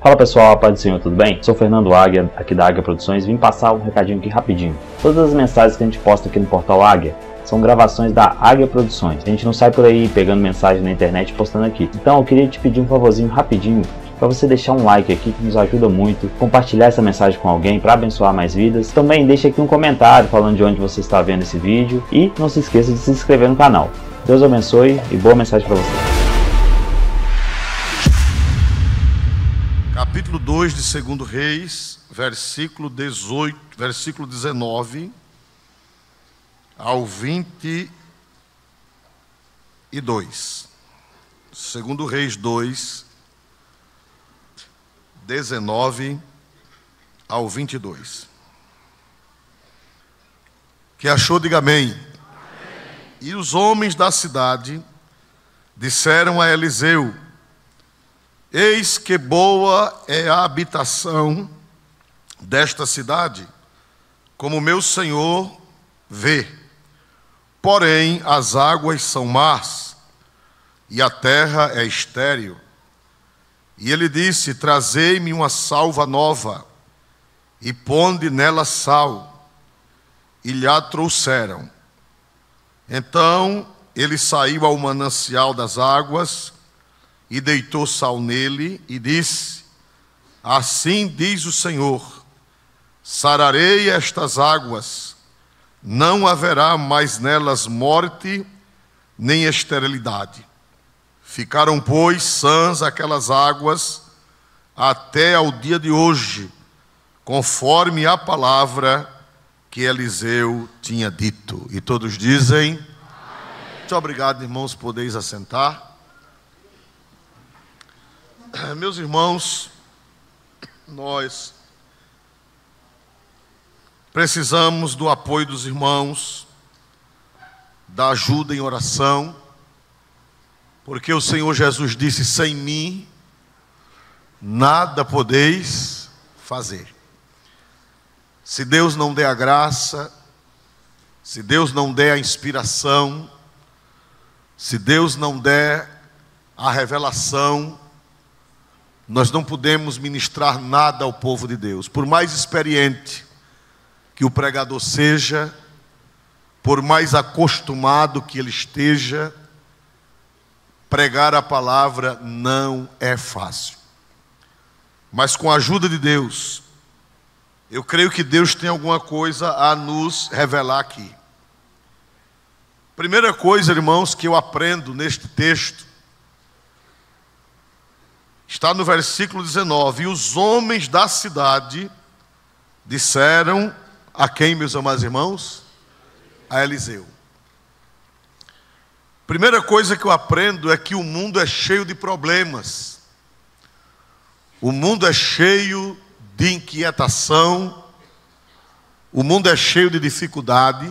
Fala pessoal, a paz do Senhor, tudo bem? Sou Fernando Águia, aqui da Águia Produções, vim passar um recadinho aqui rapidinho. Todas as mensagens que a gente posta aqui no portal Águia são gravações da Águia Produções. A gente não sai por aí pegando mensagem na internet e postando aqui. Então eu queria te pedir um favorzinho rapidinho, para você deixar um like aqui que nos ajuda muito, compartilhar essa mensagem com alguém para abençoar mais vidas. Também deixa aqui um comentário falando de onde você está vendo esse vídeo e não se esqueça de se inscrever no canal. Deus abençoe e boa mensagem para você. Capítulo 2 de 2 Reis, versículo 19 ao 22. 2 Reis 2, 19 ao 22. Que achou, diga amém. Amém. E os homens da cidade disseram a Eliseu: eis que boa é a habitação desta cidade, como meu senhor vê. Porém, as águas são más, e a terra é estéril. E ele disse: trazei-me uma salva nova, e ponde nela sal. E lhe a trouxeram. Então ele saiu ao manancial das águas, e deitou sal nele, e disse: assim diz o Senhor, sararei estas águas, não haverá mais nelas morte, nem esterilidade. Ficaram, pois, sãs aquelas águas, até ao dia de hoje, conforme a palavra que Eliseu tinha dito. E todos dizem: amém. Muito obrigado, irmãos, podeis assentar. Meus irmãos, nós precisamos do apoio dos irmãos, da ajuda em oração, porque o Senhor Jesus disse: sem mim nada podeis fazer. Se Deus não der a graça, se Deus não der a inspiração, se Deus não der a revelação, nós não podemos ministrar nada ao povo de Deus. Por mais experiente que o pregador seja, por mais acostumado que ele esteja, pregar a palavra não é fácil. Mas com a ajuda de Deus, eu creio que Deus tem alguma coisa a nos revelar aqui. Primeira coisa, irmãos, que eu aprendo neste texto, está no versículo 19. E os homens da cidade disseram a quem, meus amados irmãos? A Eliseu. Primeira coisa que eu aprendo é que o mundo é cheio de problemas. O mundo é cheio de inquietação. O mundo é cheio de dificuldade.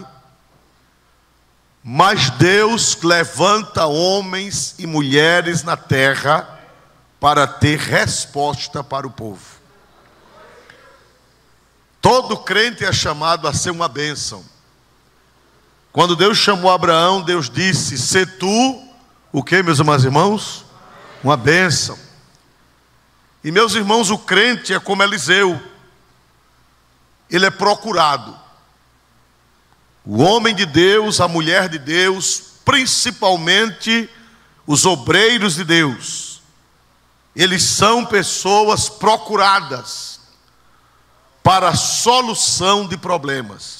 Mas Deus levanta homens e mulheres na terra para ter resposta para o povo. Todo crente é chamado a ser uma bênção. Quando Deus chamou Abraão, Deus disse: sê tu, o que, meus amados irmãos? Uma bênção. E meus irmãos, o crente é como Eliseu. Ele é procurado. O homem de Deus, a mulher de Deus, principalmente os obreiros de Deus, eles são pessoas procuradas para a solução de problemas.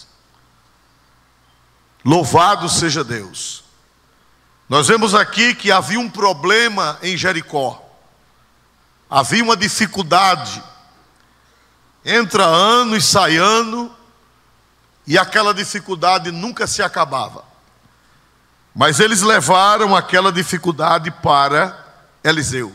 Louvado seja Deus. Nós vemos aqui que havia um problema em Jericó. Havia uma dificuldade. Entra ano e sai ano, e aquela dificuldade nunca se acabava. Mas eles levaram aquela dificuldade para Eliseu.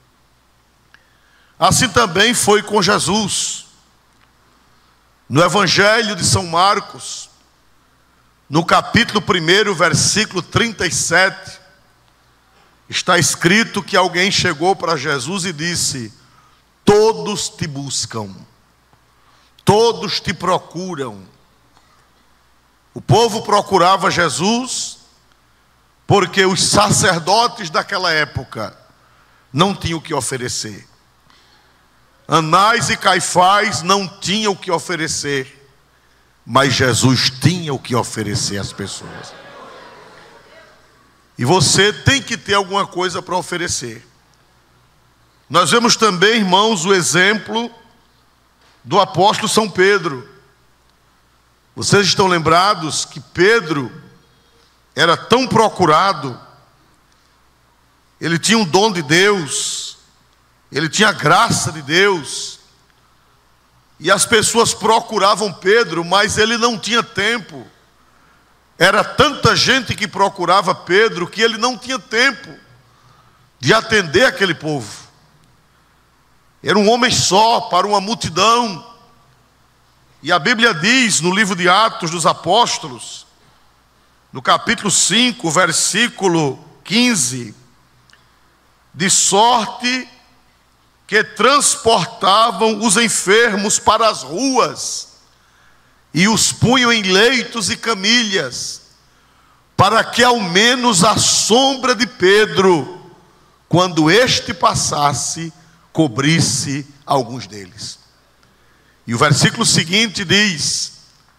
Assim também foi com Jesus. No Evangelho de São Marcos, no capítulo 1, versículo 37, está escrito que alguém chegou para Jesus e disse: todos te buscam, todos te procuram. O povo procurava Jesus porque os sacerdotes daquela época não tinham o que oferecer. Anás e Caifás não tinham o que oferecer, mas Jesus tinha o que oferecer às pessoas. E você tem que ter alguma coisa para oferecer. Nós vemos também, irmãos, o exemplo do apóstolo São Pedro. Vocês estão lembrados que Pedro era tão procurado, ele tinha um dom de Deus, ele tinha a graça de Deus, e as pessoas procuravam Pedro, mas ele não tinha tempo. Era tanta gente que procurava Pedro que ele não tinha tempo de atender aquele povo. Era um homem só para uma multidão. E a Bíblia diz no livro de Atos dos Apóstolos, no capítulo 5, versículo 15, de sorte que transportavam os enfermos para as ruas e os punham em leitos e camilhas, para que ao menos a sombra de Pedro, quando este passasse, cobrisse alguns deles. E o versículo seguinte diz: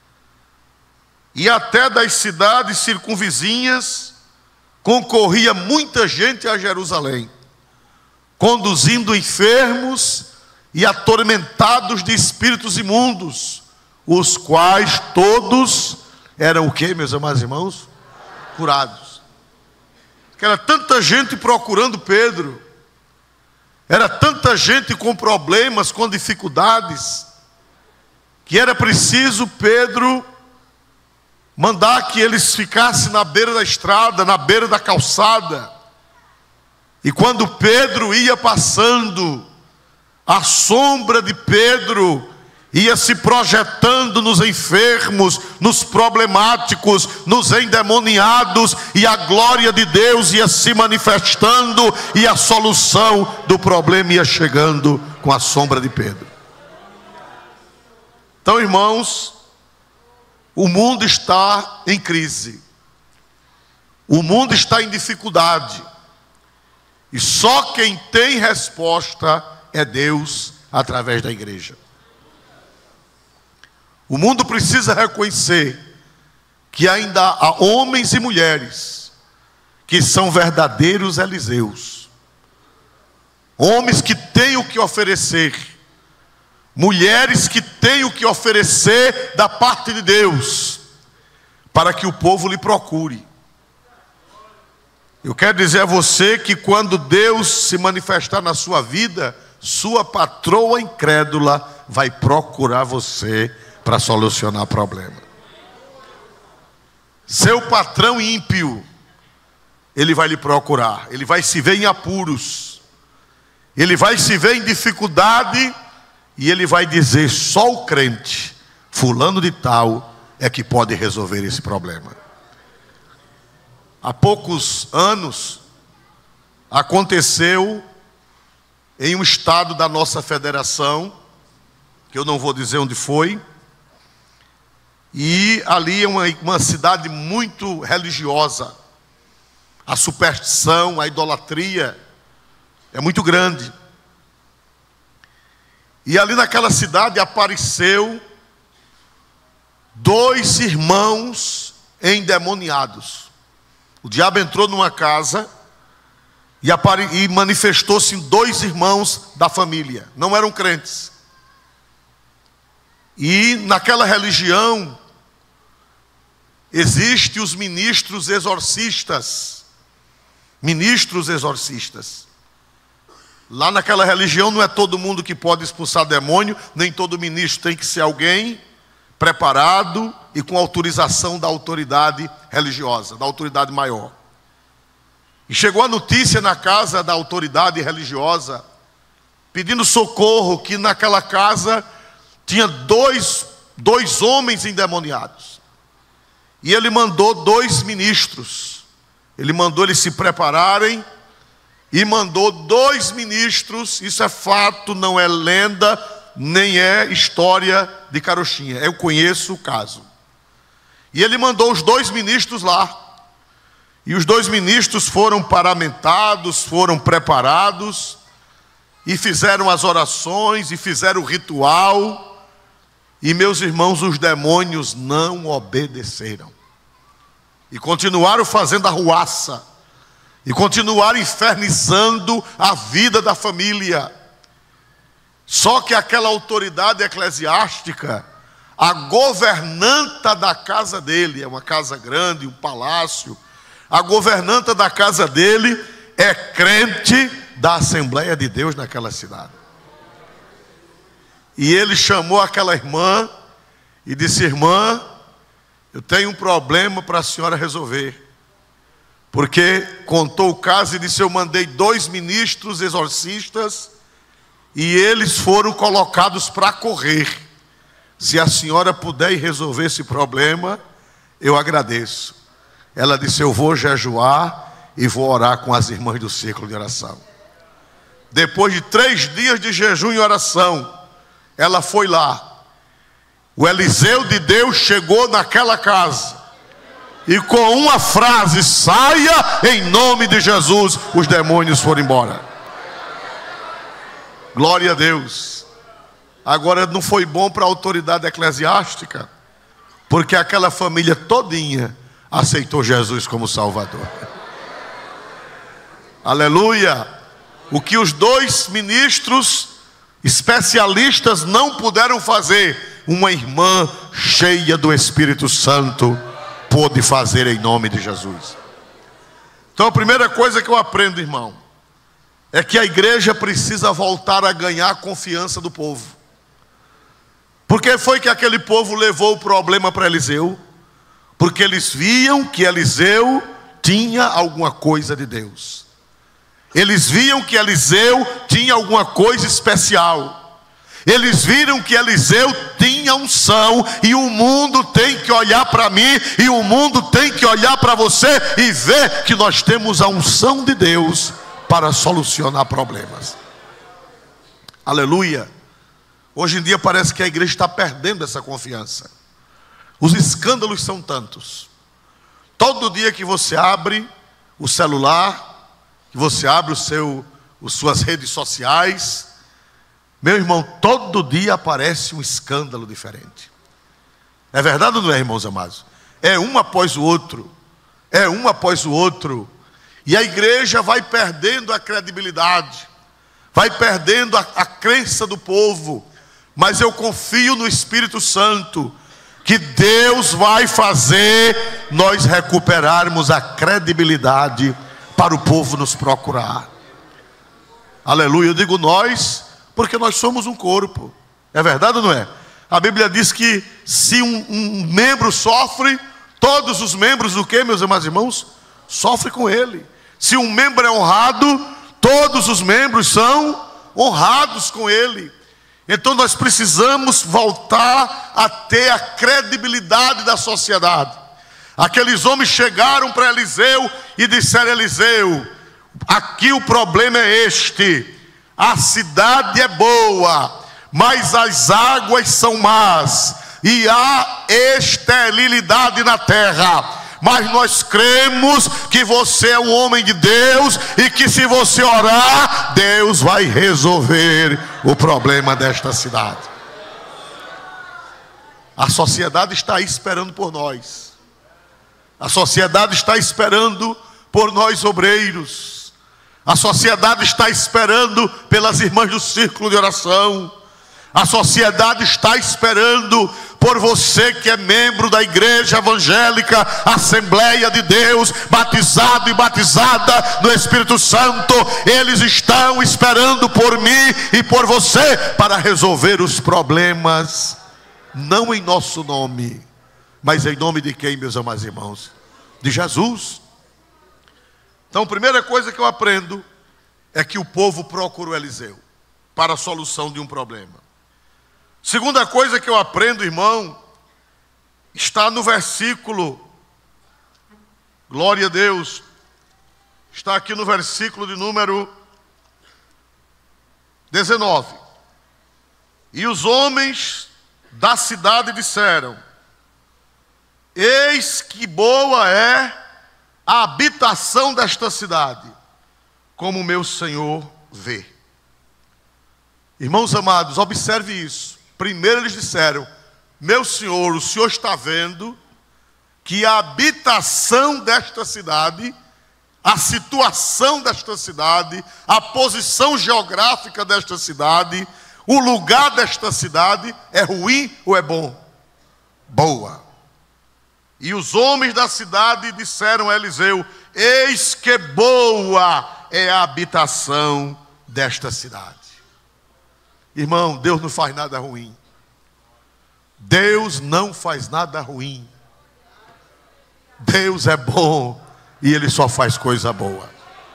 e até das cidades circunvizinhas concorria muita gente a Jerusalém, conduzindo enfermos e atormentados de espíritos imundos, os quais todos eram o quê, meus amados irmãos? Curados. Que era tanta gente procurando Pedro, era tanta gente com problemas, com dificuldades, que era preciso Pedro mandar que eles ficassem na beira da estrada, na beira da calçada. E quando Pedro ia passando, a sombra de Pedro ia se projetando nos enfermos, nos problemáticos, nos endemoniados, e a glória de Deus ia se manifestando, e a solução do problema ia chegando com a sombra de Pedro. Então, irmãos, o mundo está em crise, o mundo está em dificuldade, e só quem tem resposta é Deus através da igreja. O mundo precisa reconhecer que ainda há homens e mulheres que são verdadeiros Eliseus, homens que têm o que oferecer, mulheres que têm o que oferecer da parte de Deus, para que o povo lhe procure. Eu quero dizer a você que quando Deus se manifestar na sua vida, sua patroa incrédula vai procurar você para solucionar o problema. Seu patrão ímpio, ele vai lhe procurar, ele vai se ver em apuros, ele vai se ver em dificuldade, e ele vai dizer: só o crente, fulano de tal, é que pode resolver esse problema. Há poucos anos, aconteceu em um estado da nossa federação, que eu não vou dizer onde foi, e ali é uma cidade muito religiosa. A superstição, a idolatria é muito grande. E ali naquela cidade apareceu 2 irmãos endemoniados. O diabo entrou numa casa e manifestou-se 2 irmãos da família. Não eram crentes. E naquela religião existem os ministros exorcistas. Ministros exorcistas. Lá naquela religião não é todo mundo que pode expulsar demônio, nem todo ministro, tem que ser alguém preparado e com autorização da autoridade religiosa, da autoridade maior. E chegou a notícia na casa da autoridade religiosa, pedindo socorro, que naquela casa tinha dois homens endemoniados. E ele mandou 2 ministros, ele mandou eles se prepararem, e mandou 2 ministros, isso é fato, não é lenda, nem é história de carochinha, eu conheço o caso. E ele mandou os 2 ministros lá, e os 2 ministros foram paramentados, foram preparados, e fizeram as orações, e fizeram o ritual, e meus irmãos, os demônios não obedeceram. E continuaram fazendo arruaça, e continuaram infernizando a vida da família. Só que aquela autoridade eclesiástica, a governanta da casa dele, é uma casa grande, um palácio, a governanta da casa dele é crente da Assembleia de Deus naquela cidade. E ele chamou aquela irmã e disse: irmã, eu tenho um problema para a senhora resolver. Porque contou o caso e disse: eu mandei 2 ministros exorcistas e eles foram colocados para correr. Se a senhora puder ir resolver esse problema, eu agradeço. Ela disse: eu vou jejuar e vou orar com as irmãs do círculo de oração. Depois de 3 dias de jejum e oração, ela foi lá. O Eliseu de Deus chegou naquela casa e com uma frase: saia em nome de Jesus, os demônios foram embora. Glória a Deus. Agora, não foi bom para a autoridade eclesiástica, porque aquela família todinha aceitou Jesus como Salvador. Aleluia. O que os 2 ministros especialistas não puderam fazer, uma irmã cheia do Espírito Santo pôde fazer em nome de Jesus. Então a primeira coisa que eu aprendo, irmão, é que a igreja precisa voltar a ganhar a confiança do povo. Por que foi que aquele povo levou o problema para Eliseu? Porque eles viam que Eliseu tinha alguma coisa de Deus. Eles viam que Eliseu tinha alguma coisa especial. Eles viram que Eliseu tinha unção, e o mundo tem que olhar para mim, e o mundo tem que olhar para você e ver que nós temos a unção de Deus para solucionar problemas. Aleluia. Hoje em dia parece que a igreja está perdendo essa confiança. Os escândalos são tantos. Todo dia que você abre o celular, que você abre as suas redes sociais, meu irmão, todo dia aparece um escândalo diferente. É verdade ou não é, irmãos amados? É um após o outro. É um após o outro. E a igreja vai perdendo a credibilidade, vai perdendo a crença do povo. Mas eu confio no Espírito Santo, que Deus vai fazer nós recuperarmos a credibilidade para o povo nos procurar. Aleluia. Eu digo nós, porque nós somos um corpo. É verdade ou não é? A Bíblia diz que se um membro sofre, todos os membros do que, meus amados irmãos? Sofrem com ele. Se um membro é honrado, todos os membros são honrados com ele. Então nós precisamos voltar a ter a credibilidade da sociedade. Aqueles homens chegaram para Eliseu e disseram: Eliseu, aqui o problema é este: a cidade é boa, mas as águas são más, e há esterilidade na terra. Mas nós cremos que você é um homem de Deus, e que se você orar, Deus vai resolver o problema desta cidade. A sociedade está aí esperando por nós. A sociedade está esperando por nós obreiros. A sociedade está esperando pelas irmãs do círculo de oração. A sociedade está esperando por você que é membro da igreja evangélica, Assembleia de Deus, batizado e batizada no Espírito Santo. Eles estão esperando por mim e por você para resolver os problemas, não em nosso nome, mas em nome de quem, meus amados irmãos? De Jesus. Então a primeira coisa que eu aprendo é que o povo procurou Eliseu para a solução de um problema. Segunda coisa que eu aprendo, irmão, está no versículo, glória a Deus, está aqui no versículo de número 19. E os homens da cidade disseram: eis que boa é a habitação desta cidade, como meu Senhor vê. Irmãos amados, observe isso. Primeiro eles disseram: meu senhor, o senhor está vendo que a habitação desta cidade, a situação desta cidade, a posição geográfica desta cidade, o lugar desta cidade é ruim ou é bom? Boa. E os homens da cidade disseram a Eliseu: eis que boa é a habitação desta cidade. Irmão, Deus não faz nada ruim. Deus não faz nada ruim. Deus é bom e Ele só faz coisa boa.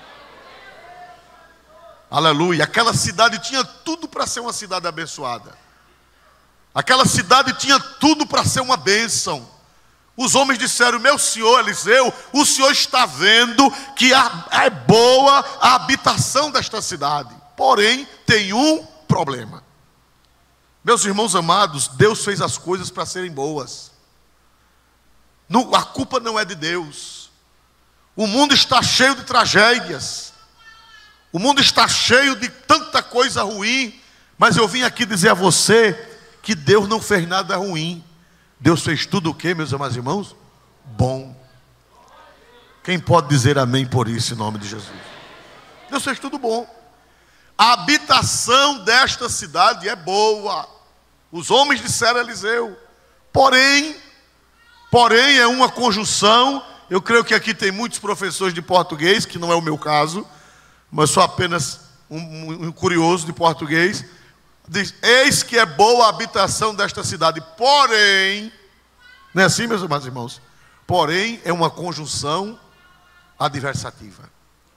Aleluia. Aquela cidade tinha tudo para ser uma cidade abençoada. Aquela cidade tinha tudo para ser uma bênção. Os homens disseram: meu senhor Eliseu, o senhor está vendo que é boa a habitação desta cidade. Porém, tem um problema. Meus irmãos amados, Deus fez as coisas para serem boas. A culpa não é de Deus. O mundo está cheio de tragédias. O mundo está cheio de tanta coisa ruim. Mas eu vim aqui dizer a você que Deus não fez nada ruim. Deus fez tudo o quê, meus amados irmãos? Bom. Quem pode dizer amém por isso em nome de Jesus? Deus fez tudo bom. A habitação desta cidade é boa. Os homens disseram a Eliseu. Porém é uma conjunção. Eu creio que aqui tem muitos professores de português, que não é o meu caso, mas sou apenas um curioso de português. Diz: eis que é boa a habitação desta cidade. Porém, não é assim, meus amados irmãos? Porém é uma conjunção adversativa.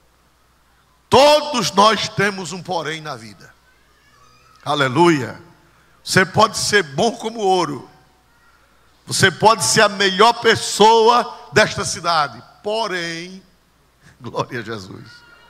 Todos nós temos um porém na vida. Aleluia. Você pode ser bom como ouro. Você pode ser a melhor pessoa desta cidade. Porém, glória a Jesus.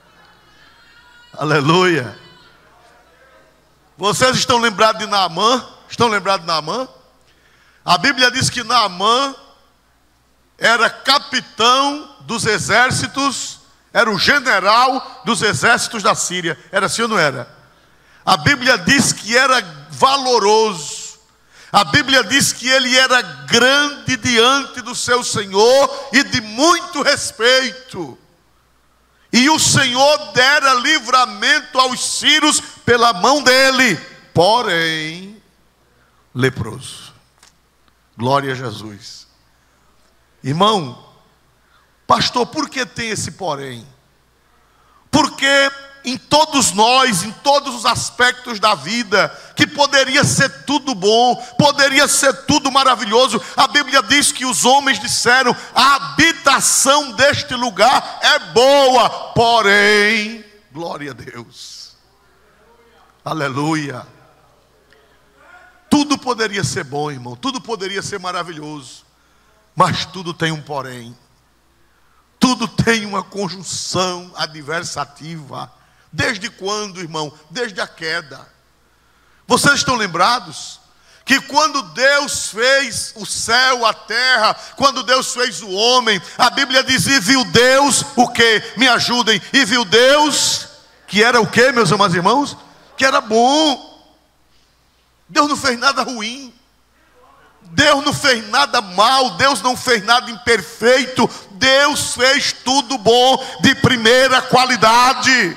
Aleluia. Vocês estão lembrados de Naamã? Estão lembrados de Naamã? A Bíblia diz que Naamã era capitão dos exércitos, era o general dos exércitos da Síria. Era assim ou não era? A Bíblia diz que era valoroso. A Bíblia diz que ele era grande diante do seu Senhor e de muito respeito. E o Senhor dera livramento aos sírios pela mão dele, porém leproso. Glória a Jesus. Irmão, pastor, por que tem esse porém? Porque em todos nós, em todos os aspectos da vida, que poderia ser tudo bom, poderia ser tudo maravilhoso, a Bíblia diz que os homens disseram: a habitação deste lugar é boa, porém, glória a Deus, aleluia. Tudo poderia ser bom, irmão, tudo poderia ser maravilhoso, mas tudo tem um porém. Tudo tem uma conjunção adversativa. Desde quando, irmão? Desde a queda. Vocês estão lembrados que quando Deus fez o céu, a terra, quando Deus fez o homem, a Bíblia diz: e viu Deus o quê? Me ajudem. E viu Deus que era o quê, meus amados irmãos? Que era bom. Deus não fez nada ruim. Deus não fez nada mal, Deus não fez nada imperfeito. Deus fez tudo bom, de primeira qualidade.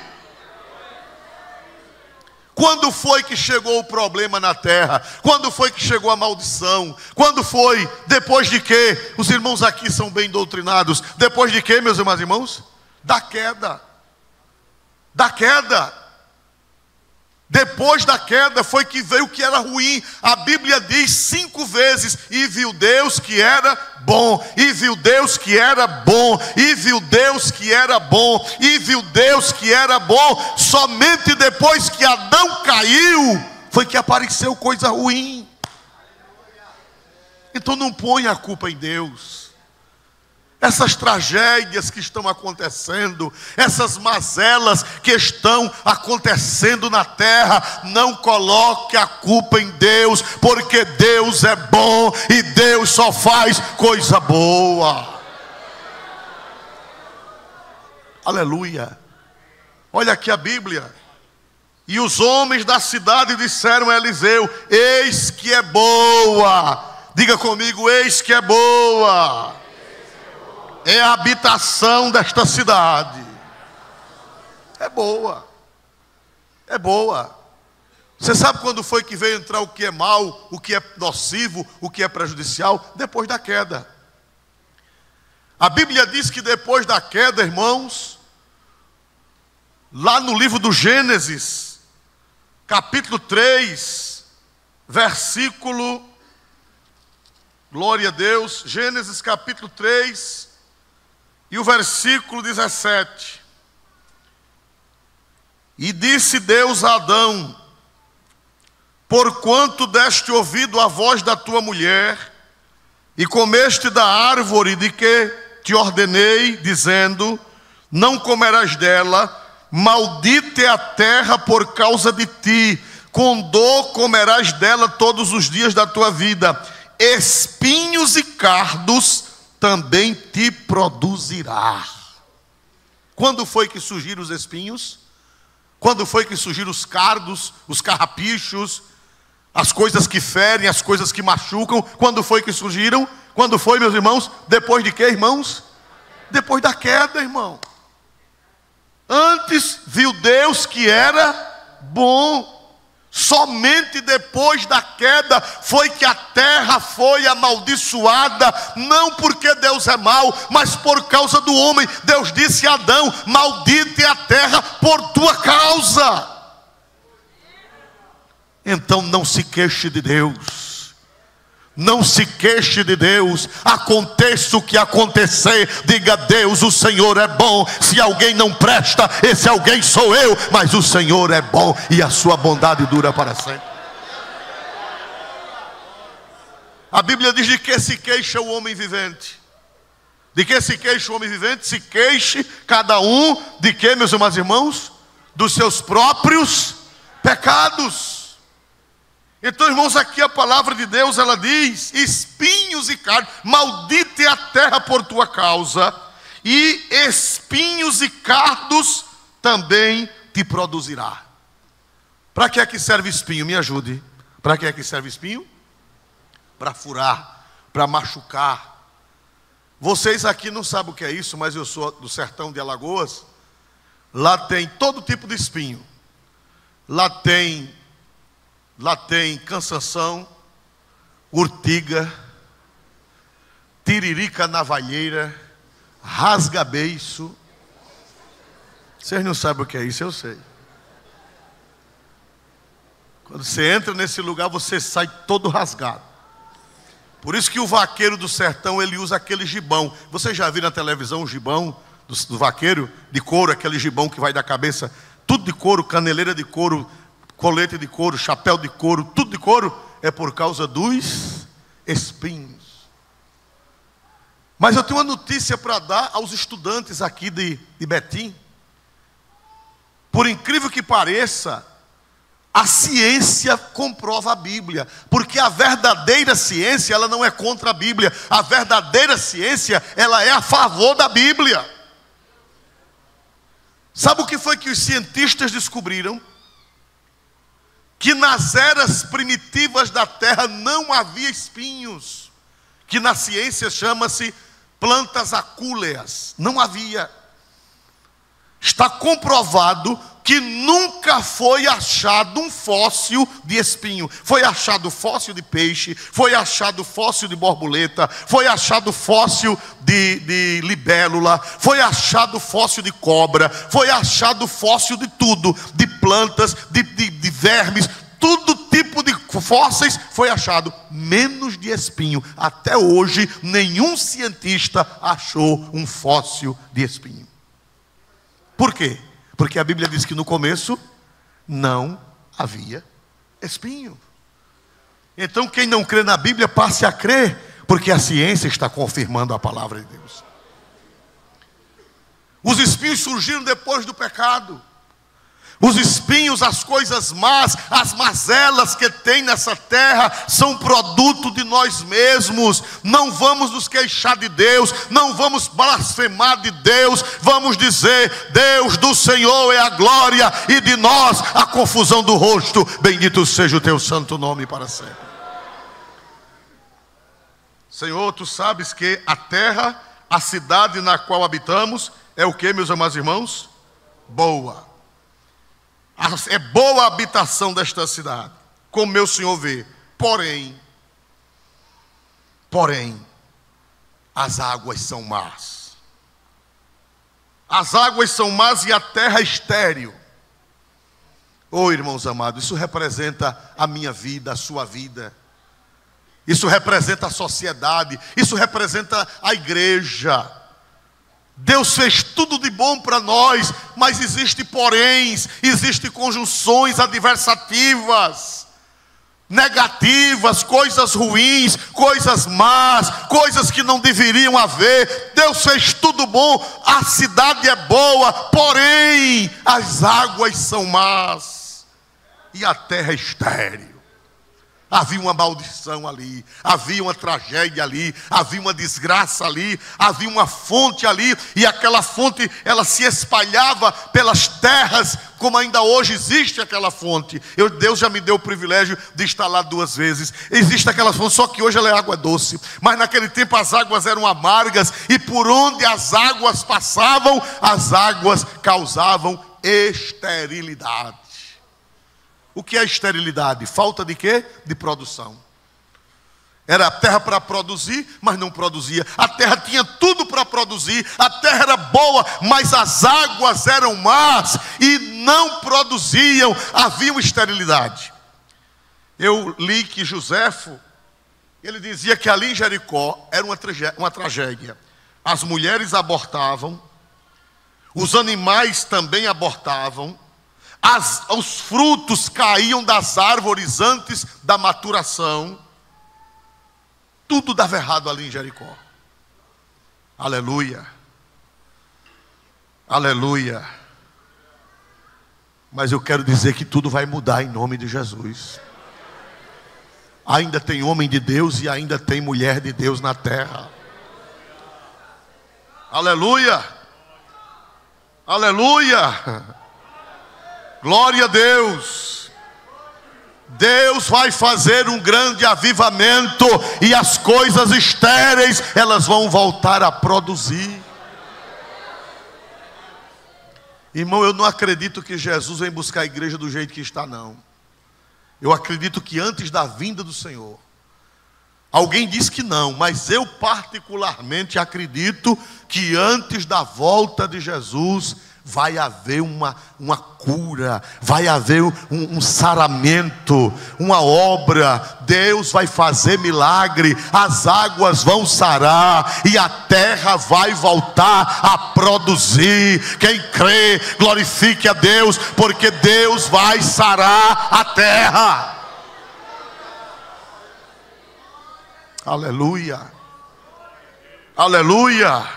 Quando foi que chegou o problema na terra? Quando foi que chegou a maldição? Quando foi? Depois de quê? Os irmãos aqui são bem doutrinados. Depois de quê, meus amados irmãos? Da queda. Da queda. Depois da queda foi que veio o que era ruim. A Bíblia diz 5 vezes: e viu Deus que era bom, e viu Deus que era bom, e viu Deus que era bom, e viu Deus que era bom. Somente depois que Adão caiu foi que apareceu coisa ruim. Então não ponha a culpa em Deus. Essas tragédias que estão acontecendo, essas mazelas que estão acontecendo na terra, não coloque a culpa em Deus, porque Deus é bom e Deus só faz coisa boa. Aleluia. Olha aqui a Bíblia. E os homens da cidade disseram a Eliseu: eis que é boa. Diga comigo: eis que é boa. É a habitação desta cidade. É boa. É boa. Você sabe quando foi que veio entrar o que é mal, o que é nocivo, o que é prejudicial? Depois da queda. A Bíblia diz que depois da queda, irmãos, lá no livro do Gênesis, capítulo 3, versículo, glória a Deus, Gênesis capítulo 3, e o versículo 17. E disse Deus a Adão: porquanto deste ouvido à voz da tua mulher, e comeste da árvore de que te ordenei, dizendo: não comerás dela, maldita é a terra por causa de ti, com dor comerás dela todos os dias da tua vida, espinhos e cardos também te produzirá. Quando foi que surgiram os espinhos? Quando foi que surgiram os cardos, os carrapichos, as coisas que ferem, as coisas que machucam? Quando foi que surgiram? Quando foi, meus irmãos? Depois de quê, irmãos? Depois da queda, irmão. Antes viu Deus que era bom. Somente depois da queda foi que a terra foi amaldiçoada. Não porque Deus é mau, mas por causa do homem. Deus disse a Adão: maldita é a terra por tua causa. Então não se queixe de Deus. Não se queixe de Deus. Aconteça o que acontecer, diga: Deus, o Senhor é bom. Se alguém não presta, esse alguém sou eu. Mas o Senhor é bom e a sua bondade dura para sempre. A Bíblia diz: de que se queixa o homem vivente? De que se queixa o homem vivente? Se queixe cada um de que, meus amados irmãos? Dos seus próprios pecados. Então, irmãos, aqui a palavra de Deus, ela diz: espinhos e cardos, maldita é a terra por tua causa, e espinhos e cardos também te produzirá. Para que é que serve espinho? Me ajude. Para que é que serve espinho? Para furar, para machucar. Vocês aqui não sabem o que é isso, mas eu sou do sertão de Alagoas. Lá tem todo tipo de espinho. Lá tem cansanção, urtiga, tiririca navalheira, rasga-beiço. Vocês não sabem o que é isso, eu sei. Quando você entra nesse lugar, você sai todo rasgado. Por isso que o vaqueiro do sertão, ele usa aquele gibão. Vocês já viram na televisão o gibão do vaqueiro? De couro, aquele gibão que vai da cabeça. Tudo de couro, caneleira de couro, colete de couro, chapéu de couro, tudo de couro. É por causa dos espinhos. Mas eu tenho uma notícia para dar aos estudantes aqui de Betim. Por incrível que pareça, a ciência comprova a Bíblia. Porque a verdadeira ciência, ela não é contra a Bíblia. A verdadeira ciência, ela é a favor da Bíblia. Sabe o que foi que os cientistas descobriram? Que nas eras primitivas da terra não havia espinhos. Que na ciência chama-se plantas acúleas. Não havia. Está comprovado que nunca foi achado um fóssil de espinho. Foi achado fóssil de peixe, foi achado fóssil de borboleta, foi achado fóssil de libélula, foi achado fóssil de cobra, foi achado fóssil de tudo, de plantas, de vermes, todo tipo de fósseis foi achado, menos de espinho. Até hoje, nenhum cientista achou um fóssil de espinho. Por quê? Porque a Bíblia diz que no começo não havia espinho. Então quem não crê na Bíblia passe a crer, porque a ciência está confirmando a palavra de Deus. Os espinhos surgiram depois do pecado. Os espinhos, as coisas más, as mazelas que tem nessa terra são produto de nós mesmos. Não vamos nos queixar de Deus, não vamos blasfemar de Deus. Vamos dizer: Deus do Senhor é a glória e de nós a confusão do rosto. Bendito seja o teu santo nome para sempre. Senhor, tu sabes que a terra, a cidade na qual habitamos, é o que, meus amados irmãos? Boa. É boa a habitação desta cidade, como meu Senhor vê. Porém, as águas são más. As águas são más e a terra é estéril. Oh, irmãos amados, isso representa a minha vida, a sua vida. Isso representa a sociedade, isso representa a igreja. Deus fez tudo de bom para nós, mas existe poréns, existe conjunções adversativas, negativas, coisas ruins, coisas más, coisas que não deveriam haver. Deus fez tudo bom, a cidade é boa, porém as águas são más e a terra é estéril. Havia uma maldição ali, havia uma tragédia ali, havia uma desgraça ali, havia uma fonte ali, e aquela fonte, ela se espalhava pelas terras, como ainda hoje existe aquela fonte. Deus já me deu o privilégio de estar lá 2 vezes. Existe aquela fonte, só que hoje ela é água doce, mas naquele tempo as águas eram amargas, e por onde as águas passavam, as águas causavam esterilidade. O que é esterilidade? Falta de quê? De produção. Era a terra para produzir, mas não produzia. A terra tinha tudo para produzir, a terra era boa, mas as águas eram más e não produziam, havia uma esterilidade. Eu li que Joséfo, ele dizia que ali em Jericó era uma tragédia. As mulheres abortavam, os animais também abortavam, os frutos caíam das árvores antes da maturação. Tudo dava errado ali em Jericó. Aleluia. Aleluia. Mas eu quero dizer que tudo vai mudar em nome de Jesus. Ainda tem homem de Deus e ainda tem mulher de Deus na terra. Aleluia. Aleluia. Glória a Deus. Deus vai fazer um grande avivamento e as coisas estéreis, elas vão voltar a produzir. Irmão, eu não acredito que Jesus vem buscar a igreja do jeito que está, não. Eu acredito que antes da vinda do Senhor, alguém diz que não, mas eu particularmente acredito que antes da volta de Jesus vai haver uma cura, vai haver um saramento, uma obra. Deus vai fazer milagre, as águas vão sarar e a terra vai voltar a produzir. Quem crê, glorifique a Deus, porque Deus vai sarar a terra. Aleluia. Aleluia.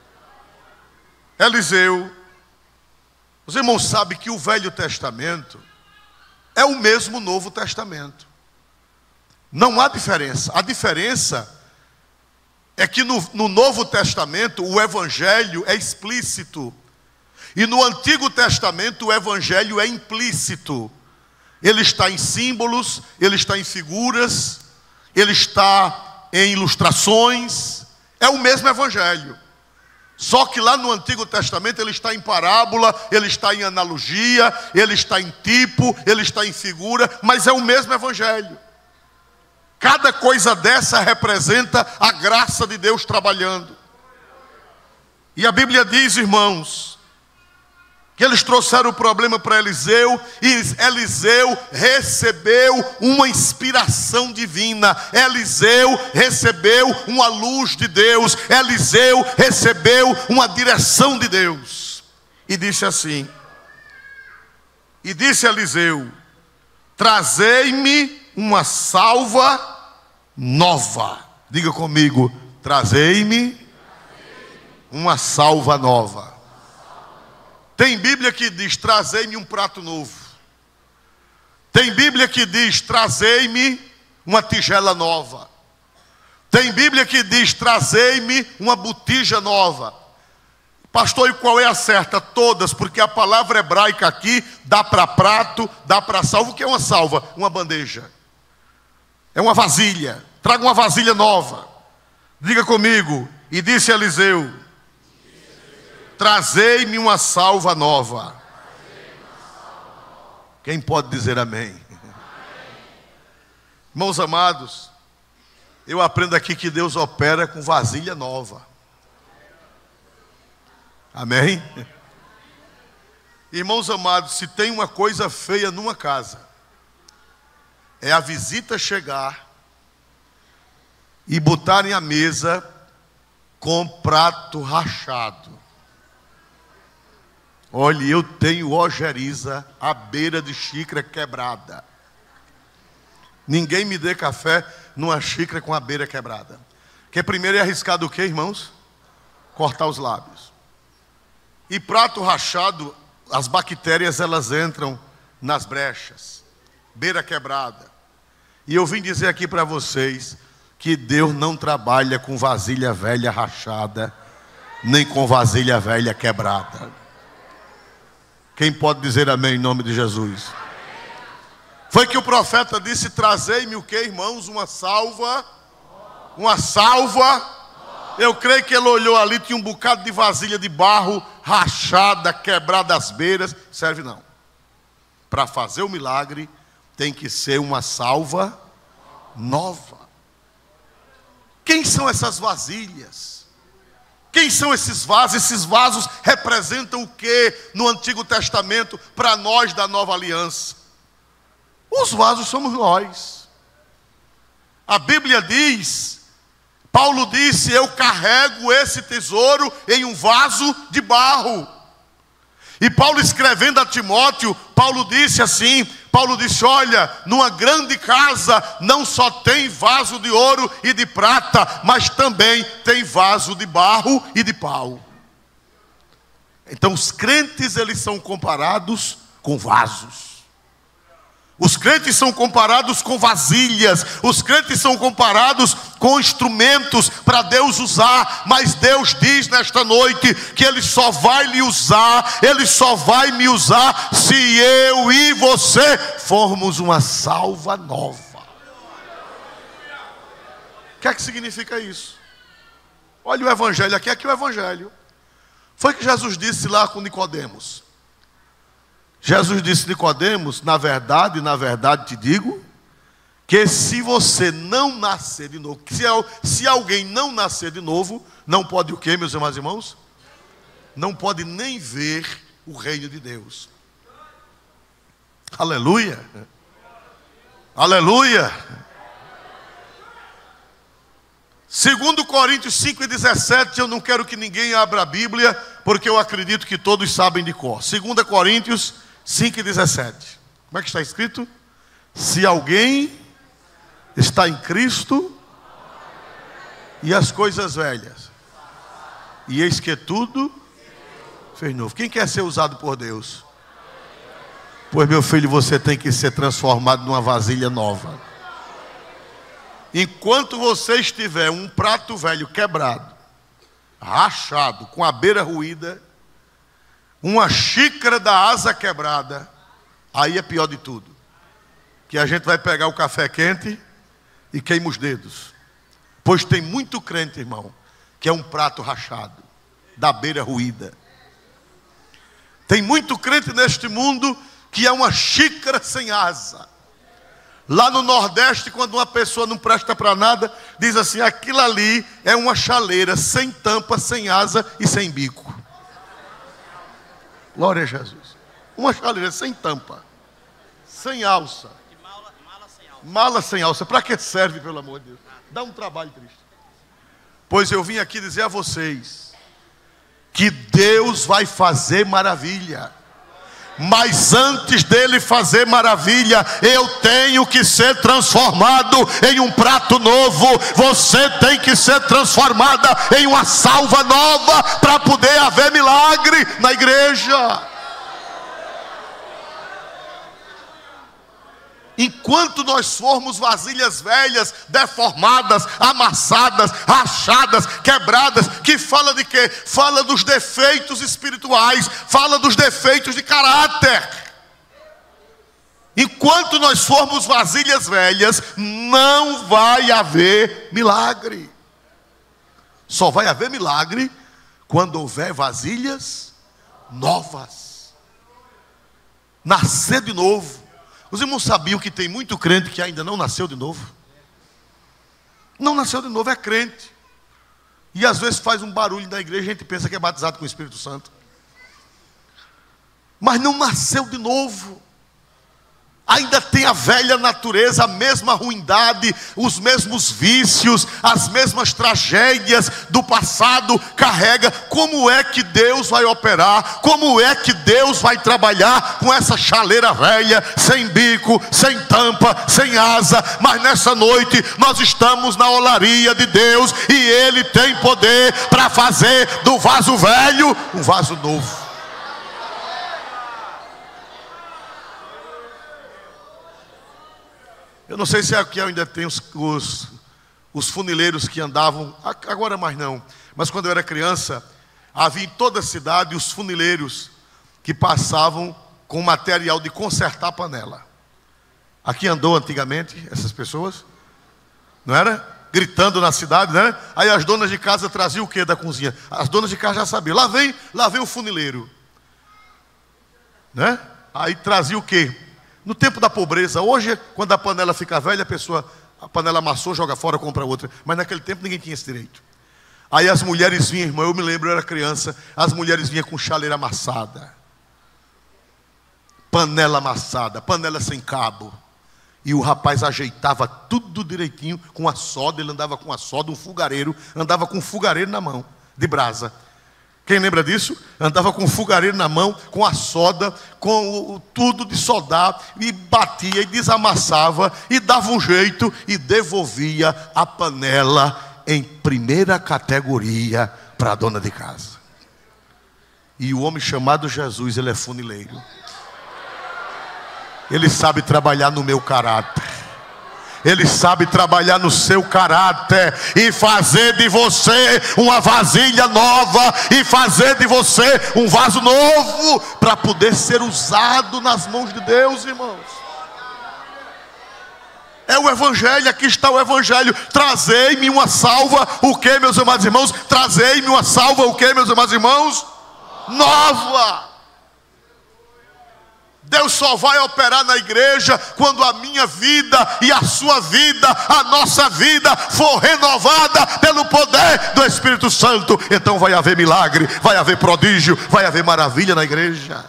Eliseu, os irmãos sabem que o Velho Testamento é o mesmo Novo Testamento. Não há diferença. A diferença é que no Novo Testamento o Evangelho é explícito. E no Antigo Testamento o Evangelho é implícito. Ele está em símbolos, ele está em figuras, ele está em ilustrações. É o mesmo Evangelho. Só que lá no Antigo Testamento ele está em parábola, ele está em analogia, ele está em tipo, ele está em figura, mas é o mesmo Evangelho. Cada coisa dessa representa a graça de Deus trabalhando. E a Bíblia diz, irmãos, que eles trouxeram o problema para Eliseu, e Eliseu recebeu uma inspiração divina. Eliseu recebeu uma luz de Deus. Eliseu recebeu uma direção de Deus. E disse assim, e disse Eliseu: trazei-me uma salva nova. Diga comigo, trazei-me uma salva nova. Tem Bíblia que diz: trazei-me um prato novo. Tem Bíblia que diz: trazei-me uma tigela nova. Tem Bíblia que diz: trazei-me uma botija nova. Pastor, e qual é a certa? Todas, porque a palavra hebraica aqui dá para prato, dá para salva. O que é uma salva? Uma bandeja. É uma vasilha. Traga uma vasilha nova. Diga comigo: e disse Eliseu: trazei-me uma salva nova. Quem pode dizer amém? Irmãos amados, eu aprendo aqui que Deus opera com vasilha nova. Amém? Irmãos amados, se tem uma coisa feia numa casa, é a visita chegar e botarem a mesa com prato rachado. Olha, eu tenho ojeriza à beira de xícara quebrada. Ninguém me dê café numa xícara com a beira quebrada. Porque primeiro é arriscado o quê, irmãos? Cortar os lábios. E prato rachado, as bactérias elas entram nas brechas. Beira quebrada. E eu vim dizer aqui para vocês que Deus não trabalha com vasilha velha rachada, nem com vasilha velha quebrada. Quem pode dizer amém em nome de Jesus? Foi que o profeta disse: trazei-me o que, irmãos? Uma salva. Uma salva. Eu creio que ele olhou ali, tinha um bocado de vasilha de barro, rachada, quebrada as beiras. Serve não. Para fazer o milagre, tem que ser uma salva nova. Quem são essas vasilhas? Quem são esses vasos? Esses vasos representam o que no Antigo Testamento para nós da Nova Aliança? Os vasos somos nós. A Bíblia diz, Paulo disse: eu carrego esse tesouro em um vaso de barro. E Paulo escrevendo a Timóteo, Paulo disse assim, Paulo disse: olha, numa grande casa não só tem vaso de ouro e de prata, mas também tem vaso de barro e de pau. Então os crentes, eles são comparados com vasos. Os crentes são comparados com vasilhas. Os crentes são comparados com instrumentos para Deus usar. Mas Deus diz nesta noite que Ele só vai lhe usar, Ele só vai me usar se eu e você formos uma salva nova. O que é que significa isso? Olha o Evangelho aqui o Evangelho. Foi que Jesus disse lá com Nicodemos. Jesus disse a Nicodemos: na verdade te digo, que se você não nascer de novo, se alguém não nascer de novo, não pode o quê, meus amados irmãos? Não pode nem ver o reino de Deus. Aleluia! Aleluia! 2 Coríntios 5:17, eu não quero que ninguém abra a Bíblia, porque eu acredito que todos sabem de cor. 2 Coríntios 5:17. Como é que está escrito? Se alguém está em Cristo, e as coisas velhas, e eis que tudo fez novo. Quem quer ser usado por Deus? Pois, meu filho, você tem que ser transformado numa vasilha nova. Enquanto você estiver um prato velho quebrado, rachado, com a beira ruída, uma xícara da asa quebrada, aí é pior de tudo. Que a gente vai pegar o café quente e queima os dedos. Pois tem muito crente, irmão, que é um prato rachado, da beira ruída. Tem muito crente neste mundo que é uma xícara sem asa. Lá no Nordeste, quando uma pessoa não presta para nada, diz assim: aquilo ali é uma chaleira sem tampa, sem asa e sem bico. Glória a Jesus. Uma chaleira sem tampa, sem alça. Mala sem alça. Para que serve, pelo amor de Deus? Dá um trabalho triste. Pois eu vim aqui dizer a vocês que Deus vai fazer maravilha. Mas antes dele fazer maravilha, eu tenho que ser transformado em um prato novo. Você tem que ser transformada em uma salva nova para poder haver milagre na igreja. Enquanto nós formos vasilhas velhas, deformadas, amassadas, rachadas, quebradas, que fala de quê? Fala dos defeitos espirituais, fala dos defeitos de caráter. Enquanto nós formos vasilhas velhas, não vai haver milagre. Só vai haver milagre quando houver vasilhas novas. Nascer de novo. Os irmãos sabiam que tem muito crente que ainda não nasceu de novo? Não nasceu de novo, é crente. E às vezes faz um barulho na igreja e a gente pensa que é batizado com o Espírito Santo. Mas não nasceu de novo. Ainda tem a velha natureza, a mesma ruindade, os mesmos vícios, as mesmas tragédias do passado carrega. Como é que Deus vai operar? Como é que Deus vai trabalhar com essa chaleira velha, sem bico, sem tampa, sem asa? Mas nessa noite nós estamos na olaria de Deus e Ele tem poder para fazer do vaso velho um vaso novo. Eu não sei se aqui ainda tem os funileiros que andavam, agora mais não, mas quando eu era criança, havia em toda a cidade os funileiros que passavam com material de consertar panela. Aqui andou antigamente essas pessoas, não era? Gritando na cidade, né? Aí as donas de casa traziam o que da cozinha? As donas de casa já sabiam, lá vem o funileiro, né? Aí trazia o que? No tempo da pobreza, hoje, quando a panela fica velha, a panela amassou, joga fora, compra outra. Mas naquele tempo ninguém tinha esse direito. Aí as mulheres vinham, irmão, eu me lembro, eu era criança, as mulheres vinham com chaleira amassada. Panela amassada, panela sem cabo. E o rapaz ajeitava tudo direitinho com a soda, ele andava com a soda, um fogareiro, andava com um fogareiro na mão, de brasa. Quem lembra disso? Andava com o fogareiro na mão, com a soda, com tudo de soldar, e batia e desamassava, e dava um jeito, e devolvia a panela em primeira categoria para a dona de casa. E o homem chamado Jesus, ele é funileiro. Ele sabe trabalhar no meu caráter. Ele sabe trabalhar no seu caráter e fazer de você uma vasilha nova e fazer de você um vaso novo para poder ser usado nas mãos de Deus, irmãos. É o Evangelho, aqui está o Evangelho. Trazei-me uma salva, o que, meus amados irmãos? Trazei-me uma salva, o que, meus amados irmãos? Nova. Deus só vai operar na igreja quando a minha vida e a sua vida, a nossa vida for renovada pelo poder do Espírito Santo. Então vai haver milagre, vai haver prodígio, vai haver maravilha na igreja.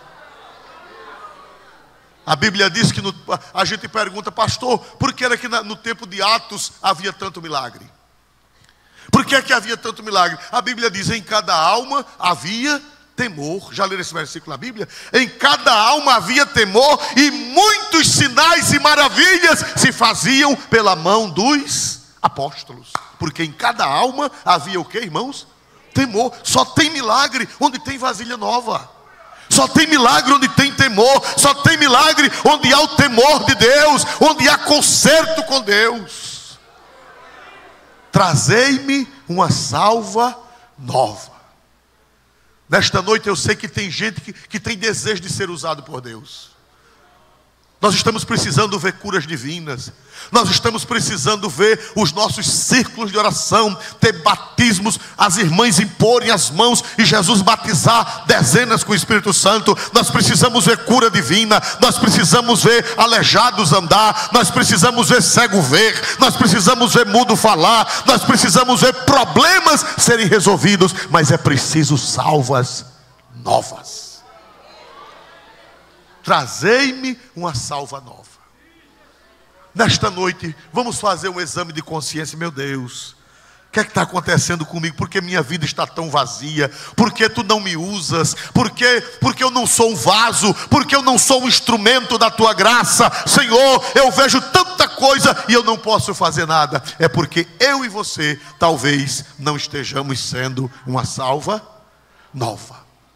A Bíblia diz que a gente pergunta, pastor, por que era que no tempo de Atos havia tanto milagre? Por que é que havia tanto milagre? A Bíblia diz, em cada alma havia temor. Já leram esse versículo na Bíblia? Em cada alma havia temor e muitos sinais e maravilhas se faziam pela mão dos apóstolos. Porque em cada alma havia o que, irmãos? Temor. Só tem milagre onde tem vasilha nova. Só tem milagre onde tem temor. Só tem milagre onde há o temor de Deus, onde há conserto com Deus. Trazei-me uma salva nova. Nesta noite eu sei que tem gente que tem desejo de ser usado por Deus. Nós estamos precisando ver curas divinas. Nós estamos precisando ver os nossos círculos de oração, ter batismos, as irmãs imporem as mãos e Jesus batizar dezenas com o Espírito Santo. Nós precisamos ver cura divina. Nós precisamos ver aleijados andar. Nós precisamos ver cego ver. Nós precisamos ver mudo falar. Nós precisamos ver problemas serem resolvidos. Mas é preciso salvas novas. Trazei-me uma salva nova. Nesta noite, vamos fazer um exame de consciência. Meu Deus, O que é que está acontecendo comigo? Por que minha vida está tão vazia? Por que tu não me usas? Porque eu não sou um vaso? Porque eu não sou um instrumento da tua graça? Senhor, eu vejo tanta coisa e eu não posso fazer nada. É porque eu e você talvez não estejamos sendo uma salva nova.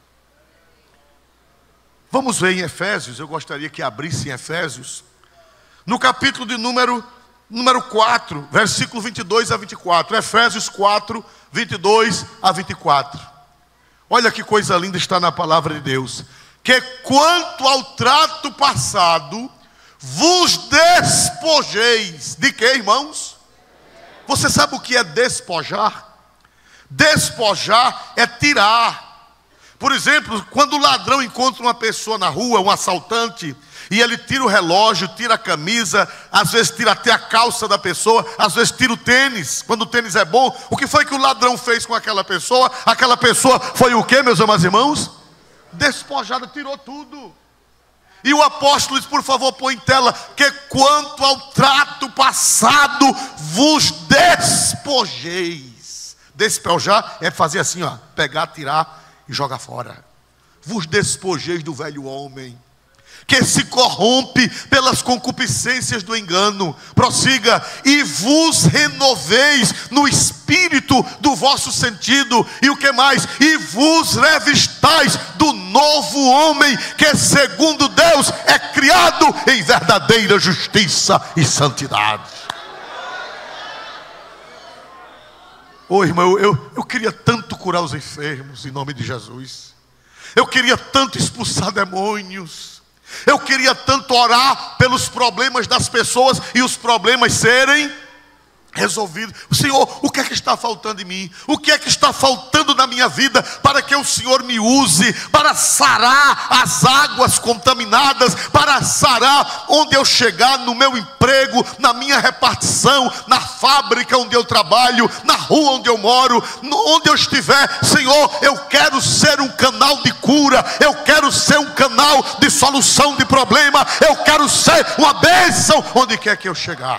Vamos ver em Efésios. Eu gostaria que abrisse em Efésios, no capítulo de número 4, versículo 22 a 24. Efésios 4, 22 a 24. Olha que coisa linda está na palavra de Deus. Que quanto ao trato passado, vos despojeis. De quê, irmãos? Você sabe o que é despojar? Despojar é tirar. Por exemplo, quando o ladrão encontra uma pessoa na rua, um assaltante, e ele tira o relógio, tira a camisa, às vezes tira até a calça da pessoa, às vezes tira o tênis, quando o tênis é bom. O que foi que o ladrão fez com aquela pessoa? Aquela pessoa foi o que, meus amados irmãos? Despojada, tirou tudo. E o apóstolo diz, por favor, põe em tela, que quanto ao trato passado, vos despojeis. Despojar é fazer assim, ó, pegar, tirar e jogar fora. Vos despojeis do velho homem, que se corrompe pelas concupiscências do engano. Prossiga. E vos renoveis no espírito do vosso sentido. E o que mais? E vos revistais do novo homem, que segundo Deus é criado em verdadeira justiça e santidade. Ô irmão, eu queria tanto curar os enfermos em nome de Jesus. Eu queria tanto expulsar demônios. Eu queria tanto orar pelos problemas das pessoas e os problemas serem resolvidos. Senhor, o que é que está faltando em mim? O que é que está faltando na minha vida para que o Senhor me use para sarar as águas contaminadas, para sarar onde eu chegar, no meu emprego, na minha repartição, na fábrica onde eu trabalho, na rua onde eu moro, onde eu estiver. Senhor, eu quero ser um canal de cura, eu quero ser um canal de solução de problema, eu quero ser uma bênção onde quer que eu chegar.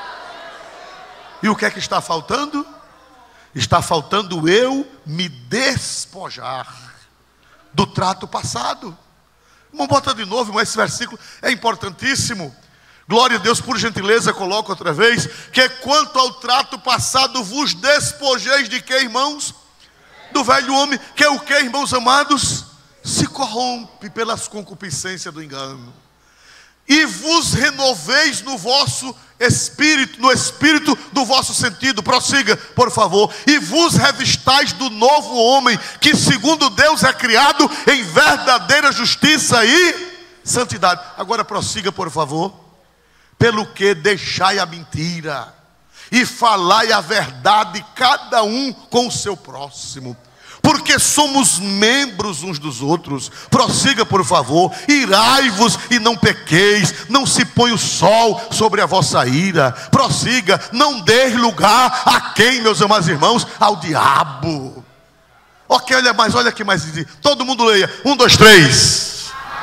E o que é que está faltando? Está faltando eu me despojar do trato passado. Vamos botar de novo, mas esse versículo é importantíssimo. Glória a Deus, por gentileza, coloca outra vez. Que quanto ao trato passado, vos despojeis de que, irmãos? Do velho homem, que é o que, irmãos amados? Se corrompe pelas concupiscências do engano. E vos renoveis no vosso espírito, no espírito do vosso sentido. Prossiga, por favor. E vos revistais do novo homem, que segundo Deus é criado em verdadeira justiça e santidade. Agora prossiga, por favor. Pelo que deixai a mentira e falai a verdade, cada um com o seu próximo, porque somos membros uns dos outros. Prossiga, por favor. Irai-vos e não pequeis. Não se põe o sol sobre a vossa ira. Prossiga. Não dê lugar a quem, meus amados irmãos? Ao diabo. Ok, olha aqui mais. Todo mundo leia. 1, 2, 3.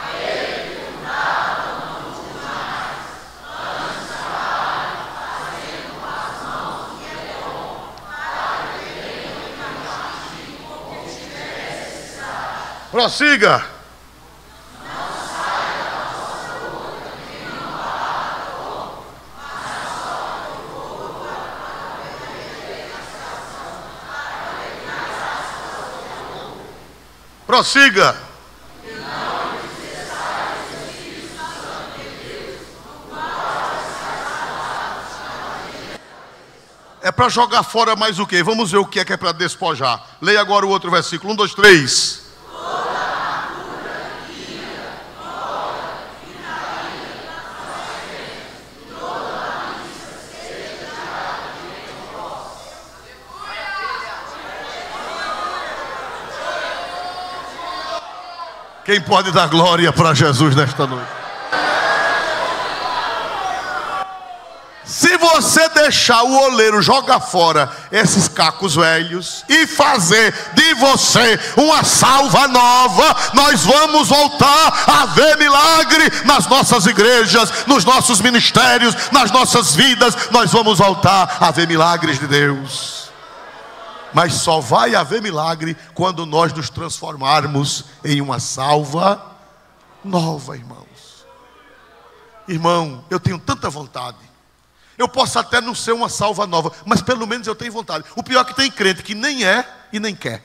Prossiga. Prossiga. É para jogar fora mais o quê? Vamos ver o que é para despojar. Leia agora o outro versículo. 1, 2, 3. Quem pode dar glória para Jesus nesta noite? Se você deixar o oleiro jogar fora esses cacos velhos e fazer de você uma salva nova, nós vamos voltar a ver milagre nas nossas igrejas, nos nossos ministérios, nas nossas vidas. Nós vamos voltar a ver milagres de Deus. Mas só vai haver milagre quando nós nos transformarmos em uma salva nova, irmãos. Irmão, eu tenho tanta vontade. Eu posso até não ser uma salva nova, mas pelo menos eu tenho vontade. O pior é que tem crente que nem é e nem quer.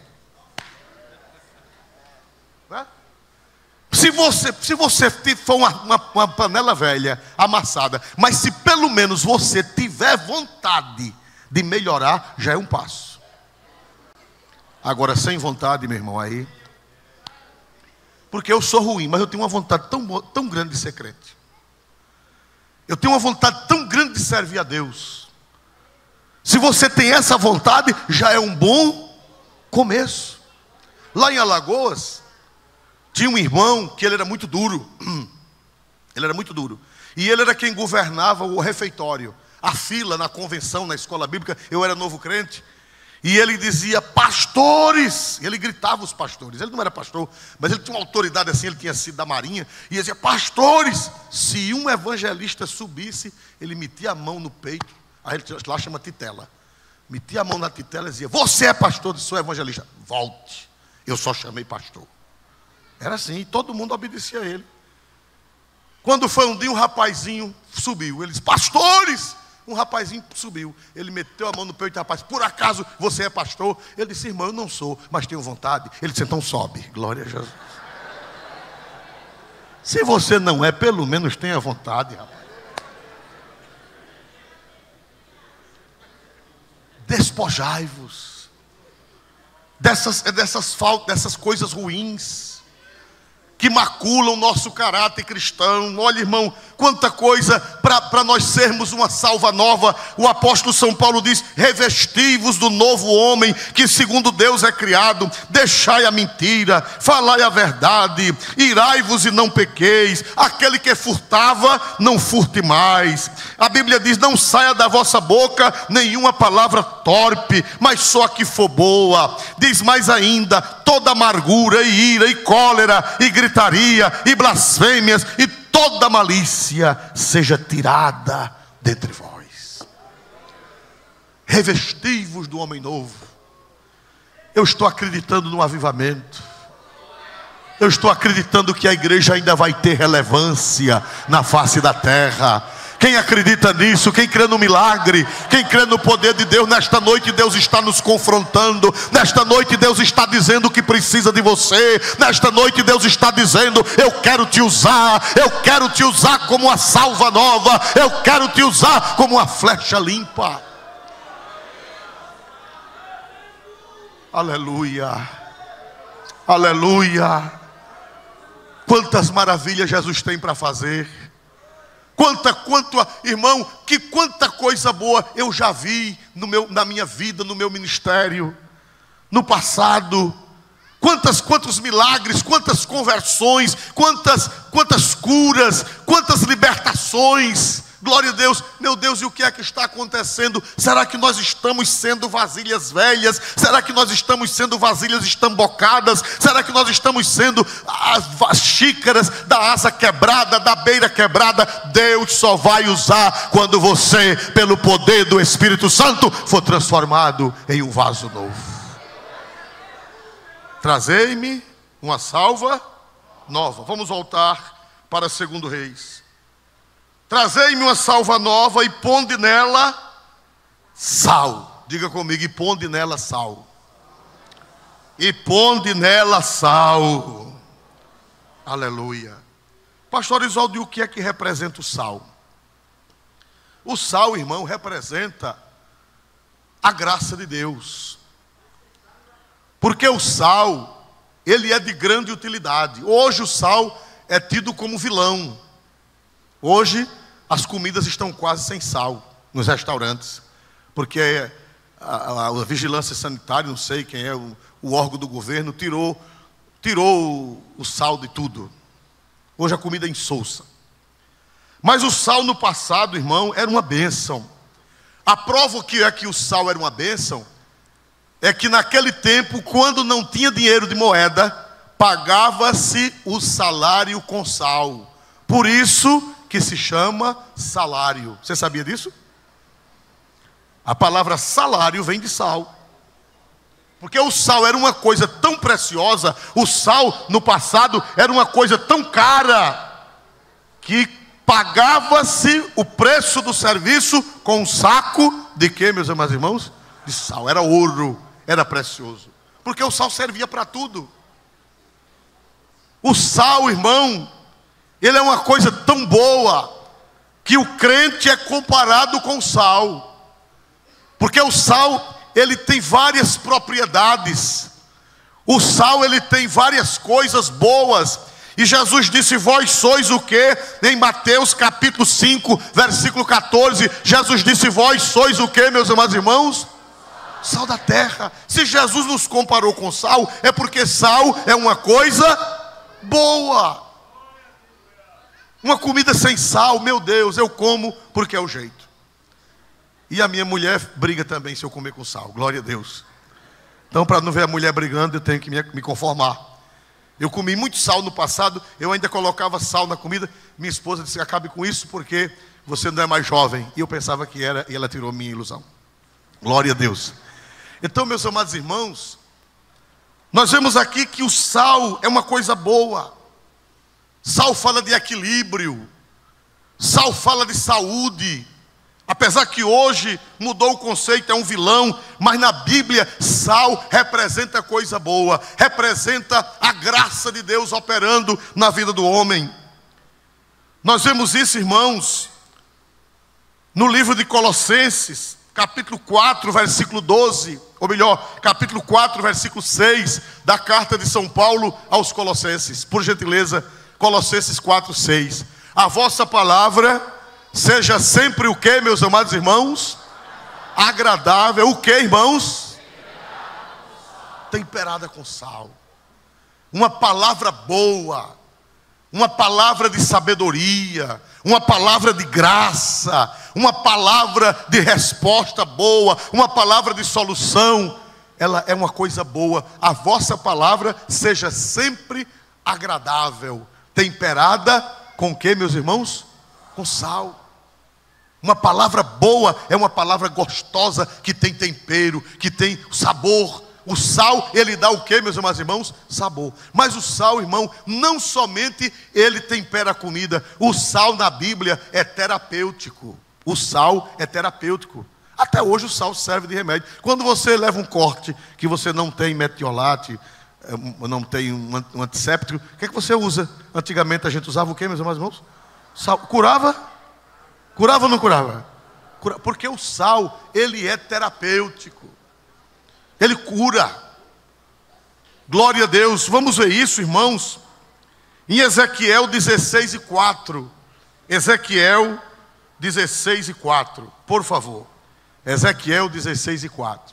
Né? Se você for uma panela velha, amassada, mas se pelo menos você tiver vontade de melhorar, já é um passo. Agora, sem vontade, meu irmão, aí... Porque eu sou ruim, mas eu tenho uma vontade tão grande de ser crente. Eu tenho uma vontade tão grande de servir a Deus. Se você tem essa vontade, já é um bom começo. Lá em Alagoas, tinha um irmão que ele era muito duro. Ele era muito duro. E ele era quem governava o refeitório. A fila na convenção, na escola bíblica. Eu era novo crente. E ele dizia, pastores. Ele gritava os pastores. Ele não era pastor, mas ele tinha uma autoridade assim. Ele tinha sido da marinha. E ele dizia, pastores. Se um evangelista subisse, ele metia a mão no peito. Aí ele lá chama titela. Metia a mão na titela e dizia, você é pastor, sou evangelista. Volte. Eu só chamei pastor. Era assim, todo mundo obedecia a ele. Quando foi um dia, um rapazinho subiu. Ele disse, pastores. Um rapazinho subiu. Ele meteu a mão no peito do rapaz. Por acaso você é pastor? Ele disse, irmão, eu não sou, mas tenho vontade. Ele disse, então sobe. Glória a Jesus. Se você não é, pelo menos tenha vontade, rapaz. Despojai-vos dessas faltas, dessas coisas ruins que maculam o nosso caráter cristão. Olha, irmão, quanta coisa para nós sermos uma salva nova. O apóstolo São Paulo diz, revesti-vos do novo homem, que segundo Deus é criado. Deixai a mentira, falai a verdade, irai-vos e não pequeis. Aquele que furtava, não furte mais. A Bíblia diz, não saia da vossa boca nenhuma palavra torpe, mas só a que for boa. Diz mais ainda, toda amargura e ira e cólera e gritaria e blasfêmias e toda malícia seja tirada dentre vós. Revesti-vos do homem novo. Eu estou acreditando no avivamento. Eu estou acreditando que a igreja ainda vai ter relevância na face da terra. Quem acredita nisso, quem crê no milagre, quem crê no poder de Deus, nesta noite Deus está nos confrontando. Nesta noite Deus está dizendo que precisa de você. Nesta noite Deus está dizendo, eu quero te usar. Eu quero te usar como uma salva nova. Eu quero te usar como uma flecha limpa. Aleluia. Aleluia. Quantas maravilhas Jesus tem para fazer. Irmão, que quanta coisa boa eu já vi na minha vida, no meu ministério, no passado. Quantos milagres, quantas conversões, quantas curas, quantas libertações. Glória a Deus. Meu Deus, e o que é que está acontecendo? Será que nós estamos sendo vasilhas velhas? Será que nós estamos sendo vasilhas estambocadas? Será que nós estamos sendo as xícaras da asa quebrada, da beira quebrada? Deus só vai usar quando você, pelo poder do Espírito Santo, for transformado em um vaso novo. Trazei-me uma salva nova. Vamos voltar para 2 Reis. Trazei-me uma salva nova e ponde nela sal. Diga comigo, e ponde nela sal. E ponde nela sal. Aleluia. Pastor Isolde, o que é que representa o sal? O sal, irmão, representa a graça de Deus. Porque o sal, ele é de grande utilidade. Hoje o sal é tido como vilão. Hoje as comidas estão quase sem sal nos restaurantes, porque a vigilância sanitária, não sei quem é o órgão do governo, tirou o sal de tudo. Hoje a comida é insossa. Mas o sal no passado, irmão, era uma bênção. A prova que é que o sal era uma bênção é que naquele tempo, quando não tinha dinheiro de moeda, pagava-se o salário com sal. Por isso que se chama salário. Você sabia disso? A palavra salário vem de sal. Porque o sal era uma coisa tão preciosa, o sal no passado era uma coisa tão cara, que pagava-se o preço do serviço com um saco de quê, meus amados irmãos? De sal. Era ouro, era precioso. Porque o sal servia para tudo. O sal, irmão, ele é uma coisa tão boa, que o crente é comparado com o sal. Porque o sal, ele tem várias propriedades. O sal, ele tem várias coisas boas. E Jesus disse: vós sois o quê? Em Mateus capítulo 5, versículo 14, Jesus disse: vós sois o quê, meus amados irmãos? Sal da terra. Se Jesus nos comparou com sal, é porque sal é uma coisa boa. Uma comida sem sal, meu Deus, eu como porque é o jeito. E a minha mulher briga também se eu comer com sal, glória a Deus. Então, para não ver a mulher brigando, eu tenho que me conformar. Eu comi muito sal no passado, eu ainda colocava sal na comida. Minha esposa disse: acabe com isso porque você não é mais jovem. E eu pensava que era, e ela tirou minha ilusão. Glória a Deus. Então, meus amados irmãos, nós vemos aqui que o sal é uma coisa boa. Sal fala de equilíbrio, sal fala de saúde. Apesar que hoje mudou o conceito, é um vilão, mas na Bíblia sal representa coisa boa, representa a graça de Deus operando na vida do homem. Nós vemos isso, irmãos, no livro de Colossenses, capítulo 4, versículo 12, ou melhor, capítulo 4, versículo 6, da carta de São Paulo aos Colossenses. Por gentileza, Colossenses 4, 6. A vossa palavra seja sempre o que, meus amados irmãos? Agradável. O que, irmãos? Temperada com sal. Uma palavra boa, uma palavra de sabedoria, uma palavra de graça, uma palavra de resposta boa, uma palavra de solução. Ela é uma coisa boa. A vossa palavra seja sempre agradável, temperada com o que, meus irmãos? Com sal. Uma palavra boa é uma palavra gostosa, que tem tempero, que tem sabor. O sal, ele dá o que, meus amados irmãos? Sabor. Mas o sal, irmão, não somente ele tempera a comida. O sal na Bíblia é terapêutico. O sal é terapêutico. Até hoje o sal serve de remédio. Quando você leva um corte que você não tem metiolate, não tem um antisséptico, o que é que você usa? Antigamente a gente usava o que, meus amados irmãos? Sal. Curava? Curava ou não curava? Porque o sal, ele é terapêutico. Ele cura. Glória a Deus. Vamos ver isso, irmãos, em Ezequiel 16 e 4. Ezequiel 16 e 4. Por favor. Ezequiel 16 e 4.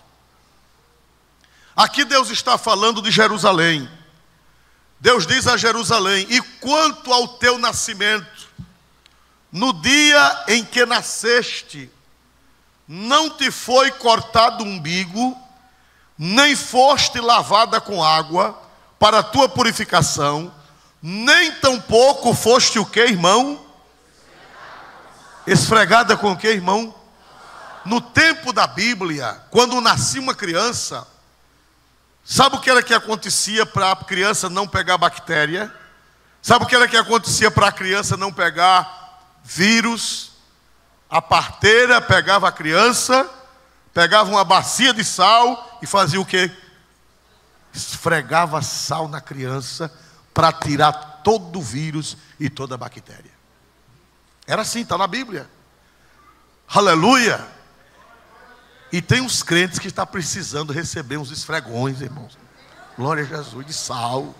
Aqui Deus está falando de Jerusalém. Deus diz a Jerusalém: e quanto ao teu nascimento, no dia em que nasceste, não te foi cortado o umbigo, nem foste lavada com água para a tua purificação, nem tampouco foste o que, irmão? Esfregada com o que, irmão? No tempo da Bíblia, quando nascia uma criança, sabe o que era que acontecia para a criança não pegar bactéria? Sabe o que era que acontecia para a criança não pegar vírus? A parteira pegava a criança, pegava uma bacia de sal e fazia o quê? Esfregava sal na criança para tirar todo o vírus e toda a bactéria. Era assim, está na Bíblia. Aleluia! E tem uns crentes que estão precisando receber uns esfregões, irmãos. Glória a Jesus, de sal.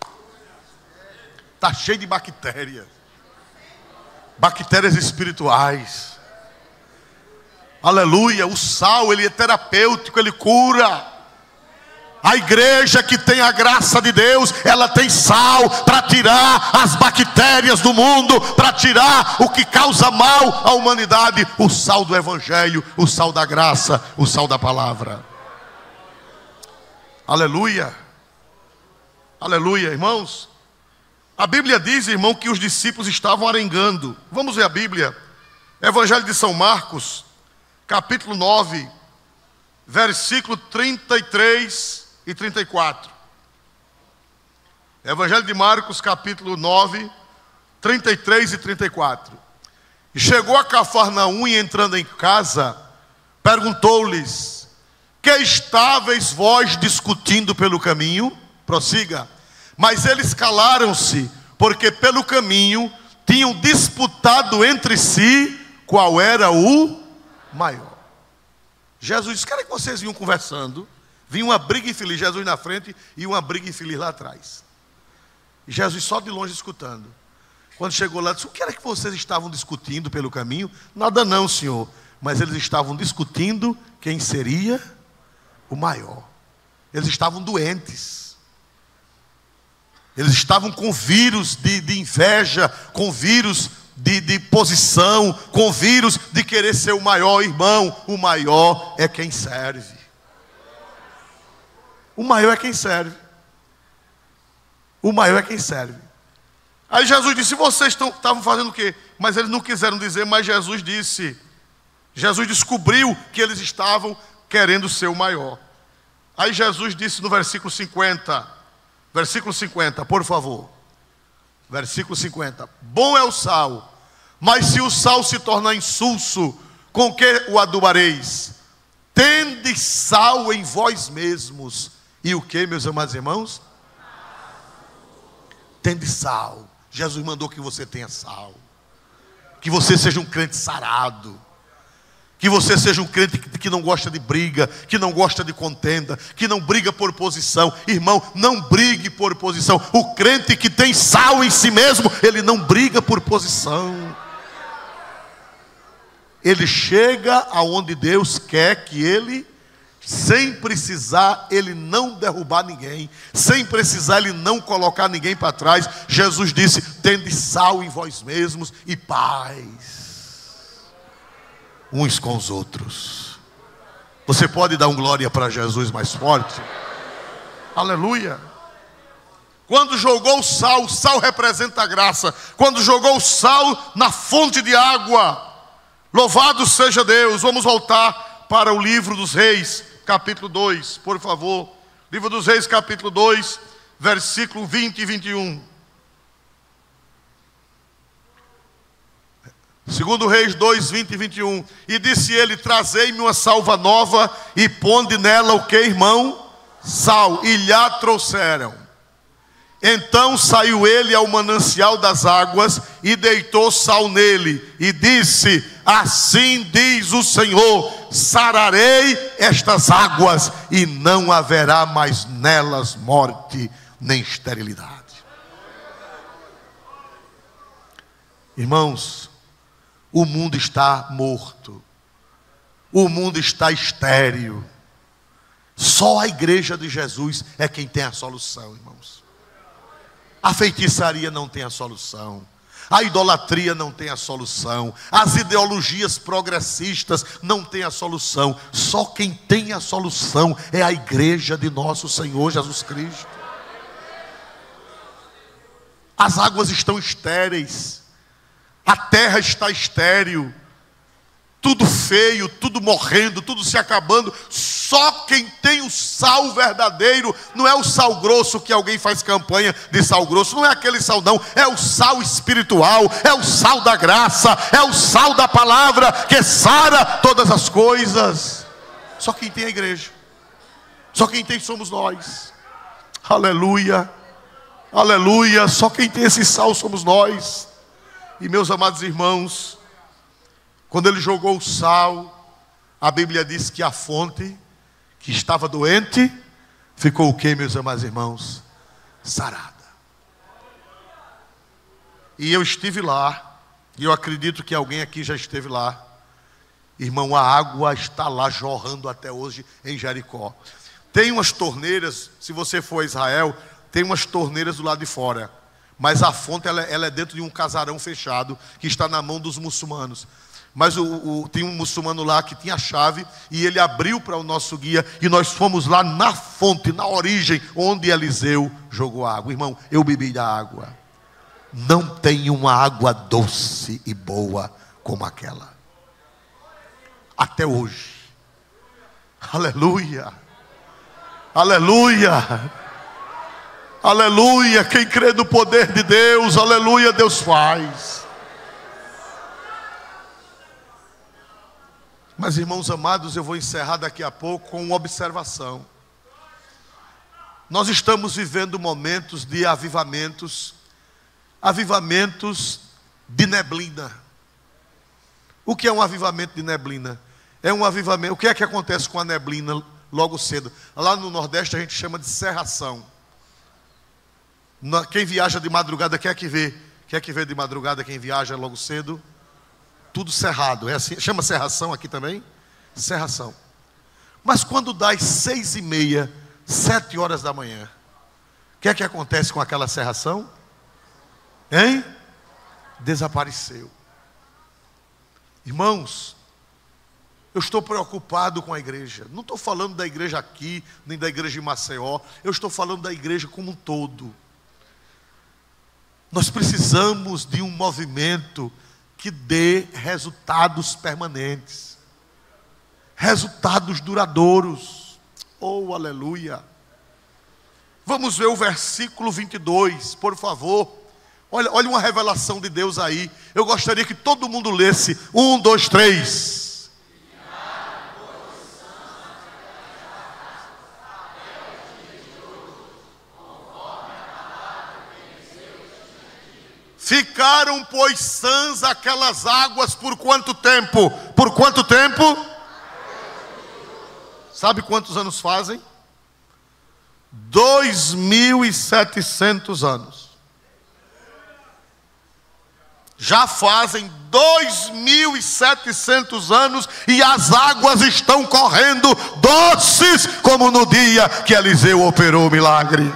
Está cheio de bactérias. Bactérias espirituais. Aleluia. O sal, ele é terapêutico, ele cura. A igreja que tem a graça de Deus, ela tem sal para tirar as bactérias do mundo, para tirar o que causa mal à humanidade. O sal do evangelho, o sal da graça, o sal da palavra. Aleluia. Aleluia, irmãos. A Bíblia diz, irmão, que os discípulos estavam arengando. Vamos ver a Bíblia. Evangelho de São Marcos, capítulo 9, versículo 33 e 34. Evangelho de Marcos, capítulo 9, 33 e 34. E chegou a Cafarnaum e entrando em casa, perguntou-lhes: que estáveis vós discutindo pelo caminho? Prossiga. Mas eles calaram-se, porque pelo caminho tinham disputado entre si qual era o maior. Jesus disse: quero que vocês vinham conversando. Vinha uma briga infeliz, Jesus na frente e uma briga infeliz lá atrás. E Jesus só de longe escutando. Quando chegou lá, disse: o que era que vocês estavam discutindo pelo caminho? Nada não, Senhor. Mas eles estavam discutindo quem seria o maior. Eles estavam doentes. Eles estavam com vírus de inveja, com vírus de posição, com vírus de querer ser o maior. Irmão, o maior é quem serve. O maior é quem serve. O maior é quem serve. Aí Jesus disse: vocês estavam fazendo o quê? Mas eles não quiseram dizer, mas Jesus disse. Jesus descobriu que eles estavam querendo ser o maior. Aí Jesus disse no versículo 50. Versículo 50, por favor. Versículo 50. Bom é o sal, mas se o sal se tornar insulso, com que o adubareis? Tende sal em vós mesmos. E o que, meus amados irmãos? Tende sal. Jesus mandou que você tenha sal. Que você seja um crente sarado. Que você seja um crente que não gosta de briga, que não gosta de contenda, que não briga por posição. Irmão, não brigue por posição. O crente que tem sal em si mesmo, ele não briga por posição. Ele chega aonde Deus quer que ele, sem precisar ele não derrubar ninguém, sem precisar ele não colocar ninguém para trás. Jesus disse: tende sal em vós mesmos e paz uns com os outros. Você pode dar um glória para Jesus mais forte? Aleluia. Quando jogou o sal representa a graça. Quando jogou o sal na fonte de água, louvado seja Deus. Vamos voltar para o livro dos Reis, capítulo 2, por favor. Livro dos Reis, capítulo 2, versículo 20 e 21. Segundo Reis 2, 20 e 21. E disse ele: trazei-me uma salva nova e ponde nela o que, irmão? Sal. E lhe trouxeram. Então saiu ele ao manancial das águas e deitou sal nele. E disse: assim diz o Senhor: sararei estas águas e não haverá mais nelas morte nem esterilidade. Irmãos, o mundo está morto. O mundo está estéril. Só a igreja de Jesus é quem tem a solução, irmãos. A feitiçaria não tem a solução. A idolatria não tem a solução. As ideologias progressistas não têm a solução. Só quem tem a solução é a igreja de nosso Senhor Jesus Cristo. As águas estão estéreis. A terra está estéril, tudo feio, tudo morrendo, tudo se acabando. Só quem tem o sal verdadeiro, não é o sal grosso que alguém faz campanha de sal grosso, não é aquele sal não, é o sal espiritual, é o sal da graça, é o sal da palavra que sara todas as coisas. Só quem tem a igreja, só quem tem somos nós. Aleluia, aleluia, só quem tem esse sal somos nós. E meus amados irmãos, quando ele jogou o sal, a Bíblia diz que a fonte que estava doente ficou o que, meus amados irmãos? Sarada. E eu estive lá, e eu acredito que alguém aqui já esteve lá. Irmão, a água está lá jorrando até hoje em Jericó. Tem umas torneiras, se você for a Israel, tem umas torneiras do lado de fora. Mas a fonte ela é dentro de um casarão fechado que está na mão dos muçulmanos. Mas tem um muçulmano lá que tinha a chave e ele abriu para o nosso guia e nós fomos lá na fonte, na origem, onde Eliseu jogou água. Irmão, eu bebi da água. Não tem uma água doce e boa como aquela. Até hoje. Aleluia. Aleluia. Aleluia. Quem crê no poder de Deus, aleluia, Deus faz. Mas, irmãos amados, eu vou encerrar daqui a pouco com uma observação. Nós estamos vivendo momentos de avivamentos, avivamentos de neblina. O que é um avivamento de neblina? É um avivamento. O que é que acontece com a neblina logo cedo? Lá no Nordeste a gente chama de cerração. Quem viaja de madrugada quer que vê de madrugada quem viaja logo cedo? Tudo cerrado. É assim, chama cerração aqui também? Cerração. Mas quando dá às 6h30, 7 horas da manhã, o que é que acontece com aquela cerração? Hein? Desapareceu. Irmãos, eu estou preocupado com a igreja. Não estou falando da igreja aqui, nem da igreja de Maceió. Eu estou falando da igreja como um todo. Nós precisamos de um movimento que dê resultados permanentes, resultados duradouros. Oh, aleluia. Vamos ver o versículo 22, por favor. Olha uma revelação de Deus aí. Eu gostaria que todo mundo lesse. 1, 2, 3. Ficaram, pois, sãs aquelas águas por quanto tempo? Por quanto tempo? Sabe quantos anos fazem? 2.700 anos. Já fazem 2.700 anos e as águas estão correndo doces como no dia que Eliseu operou o milagre.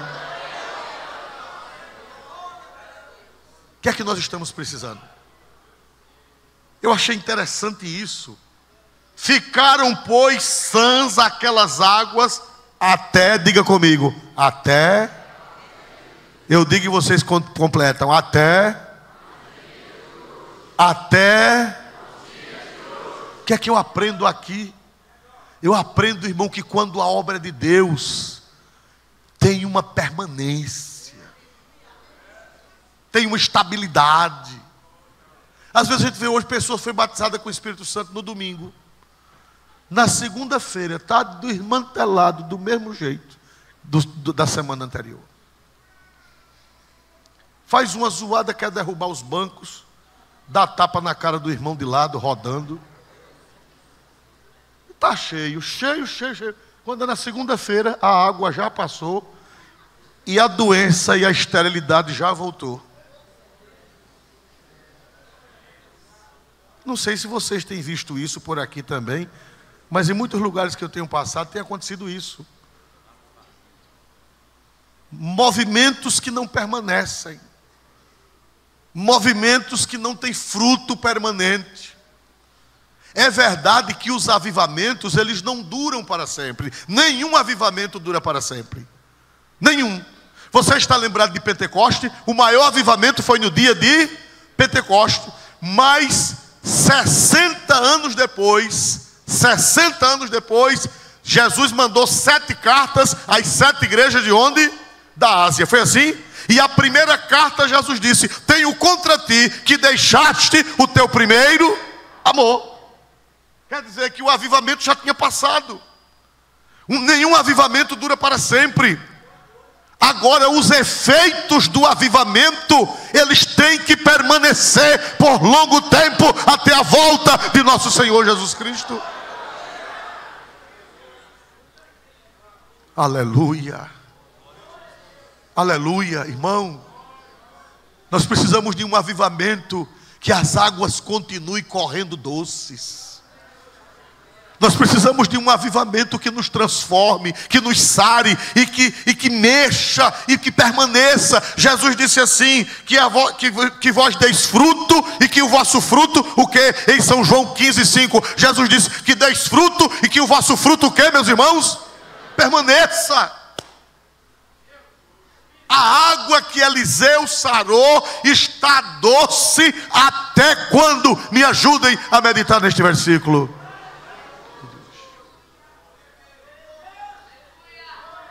O que é que nós estamos precisando? Eu achei interessante isso. Ficaram, pois, sãs aquelas águas até, diga comigo, até, eu digo e vocês completam, até. O que é que eu aprendo aqui? Eu aprendo, irmão, que quando a obra é de Deus, tem uma permanência, tem uma estabilidade. Às vezes a gente vê hoje pessoas que foram batizadas com o Espírito Santo no domingo, na segunda-feira está desmantelado do mesmo jeito da semana anterior. Faz uma zoada, quer derrubar os bancos, dá tapa na cara do irmão de lado, rodando. Está cheio. Quando é na segunda-feira, a água já passou e a doença e a esterilidade já voltou. Não sei se vocês têm visto isso por aqui também, mas em muitos lugares que eu tenho passado tem acontecido isso. Movimentos que não permanecem. Movimentos que não têm fruto permanente. É verdade que os avivamentos, eles não duram para sempre. Nenhum avivamento dura para sempre. Nenhum. Você está lembrado de Pentecoste? O maior avivamento foi no dia de Pentecoste. Mas 60 anos depois, Jesus mandou 7 cartas às 7 igrejas de onde? Da Ásia. Foi assim? E a primeira carta Jesus disse: tenho contra ti que deixaste o teu primeiro amor. Quer dizer que o avivamento já tinha passado. Nenhum avivamento dura para sempre. Agora os efeitos do avivamento, eles têm que permanecer por longo tempo, até a volta de nosso Senhor Jesus Cristo. Aleluia. Aleluia, irmão. Nós precisamos de um avivamento que as águas continuem correndo doces. Nós precisamos de um avivamento que nos transforme, que nos sare e que mexa e que permaneça. Jesus disse assim, que vós deis fruto e que o vosso fruto, o que? Em São João 15:5, Jesus disse que deis fruto e que o vosso fruto, o que, meus irmãos? Permaneça. A água que Eliseu sarou está doce até quando? Me ajudem a meditar neste versículo.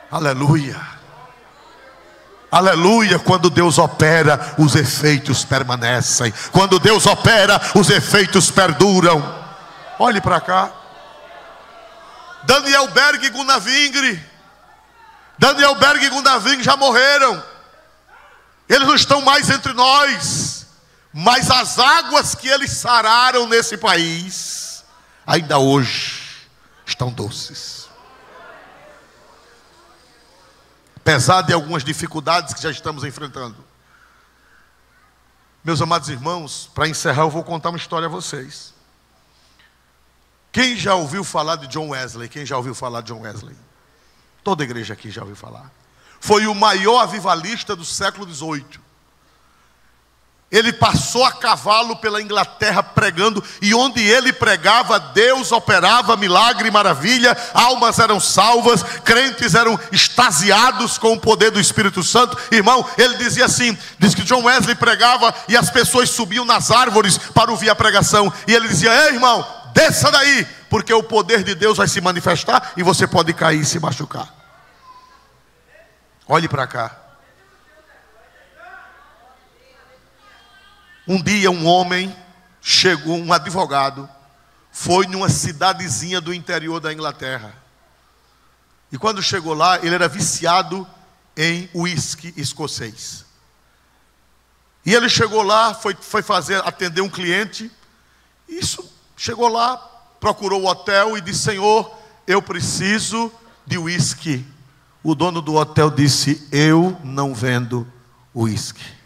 Aleluia. Aleluia. Quando Deus opera, os efeitos permanecem. Quando Deus opera, os efeitos perduram. Olhe para cá. Daniel Berg e Gunnar Wingre. Daniel Berg e Gunnar Wingre já morreram. Eles não estão mais entre nós. Mas as águas que eles sararam nesse país, ainda hoje, estão doces. Apesar de algumas dificuldades que já estamos enfrentando. Meus amados irmãos, para encerrar eu vou contar uma história a vocês. Quem já ouviu falar de John Wesley? Quem já ouviu falar de John Wesley? Toda a igreja aqui já ouviu falar. Foi o maior avivalista do século XVIII. Ele passou a cavalo pela Inglaterra pregando, e onde ele pregava, Deus operava milagre e maravilha, almas eram salvas, crentes eram extasiados com o poder do Espírito Santo. Irmão, ele dizia assim, diz que John Wesley pregava e as pessoas subiam nas árvores para ouvir a pregação, e ele dizia: ei irmão, desça daí, porque o poder de Deus vai se manifestar e você pode cair e se machucar. Olhe para cá. Um dia um homem chegou, um advogado, foi numa cidadezinha do interior da Inglaterra. E quando chegou lá, ele era viciado em uísque escocês. E ele chegou lá, foi atender um cliente. Isso, chegou lá, procurou o hotel e disse: Senhor, eu preciso de uísque. O dono do hotel disse: eu não vendo uísque.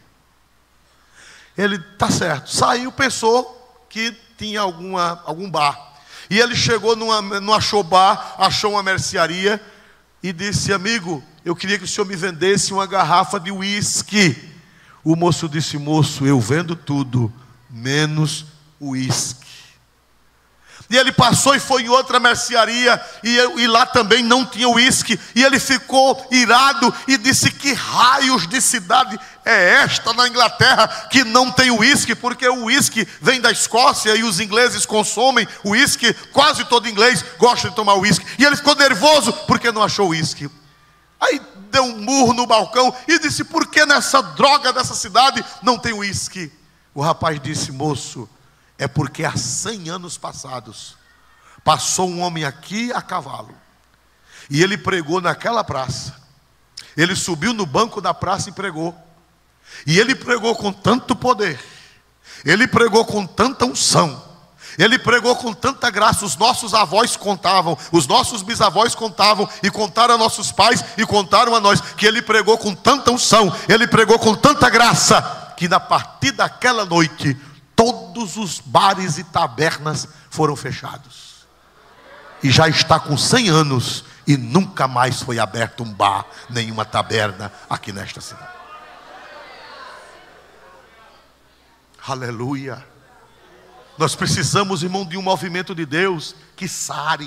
Ele, tá certo, saiu, pensou que tinha algum bar. E ele chegou não achou bar, achou uma mercearia e disse: amigo, eu queria que o senhor me vendesse uma garrafa de uísque. O moço disse: moço, eu vendo tudo, menos uísque. E ele passou e foi em outra mercearia, e lá também não tinha uísque. E ele ficou irado e disse: que raios de cidade é esta na Inglaterra que não tem uísque? Porque o uísque vem da Escócia e os ingleses consomem uísque. Quase todo inglês gosta de tomar uísque. E ele ficou nervoso porque não achou uísque. Aí deu um murro no balcão e disse: por que nessa droga dessa cidade não tem uísque? O rapaz disse: moço, é porque há 100 anos passados passou um homem aqui a cavalo e ele pregou naquela praça. Ele subiu no banco da praça e pregou. E ele pregou com tanto poder, ele pregou com tanta unção, ele pregou com tanta graça. Os nossos avós contavam, os nossos bisavós contavam, e contaram a nossos pais e contaram a nós, que ele pregou com tanta unção, ele pregou com tanta graça, que a partir daquela noite todos os bares e tabernas foram fechados. E já está com 100 anos e nunca mais foi aberto um bar, nenhuma taberna aqui nesta cidade. Aleluia. Nós precisamos, irmão, de um movimento de Deus que sare.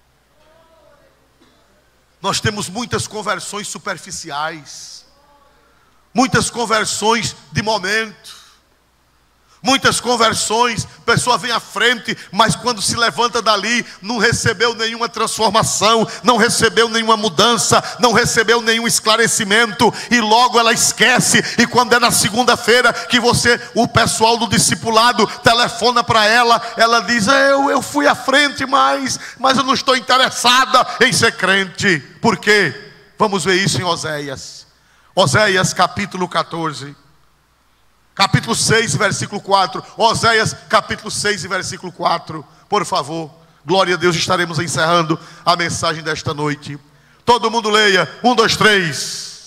Nós temos muitas conversões superficiais, muitas conversões de momento, muitas conversões, a pessoa vem à frente, mas quando se levanta dali, não recebeu nenhuma transformação, não recebeu nenhuma mudança, não recebeu nenhum esclarecimento, e logo ela esquece. E quando é na segunda-feira que o pessoal do discipulado telefona para ela, ela diz: eu fui à frente, mas eu não estou interessada em ser crente. Por quê? Vamos ver isso em Oséias. Oséias capítulo 14. Capítulo 6, versículo 4. Oséias, capítulo 6 e versículo 4. Por favor, glória a Deus, estaremos encerrando a mensagem desta noite. Todo mundo leia. 1, 2, 3.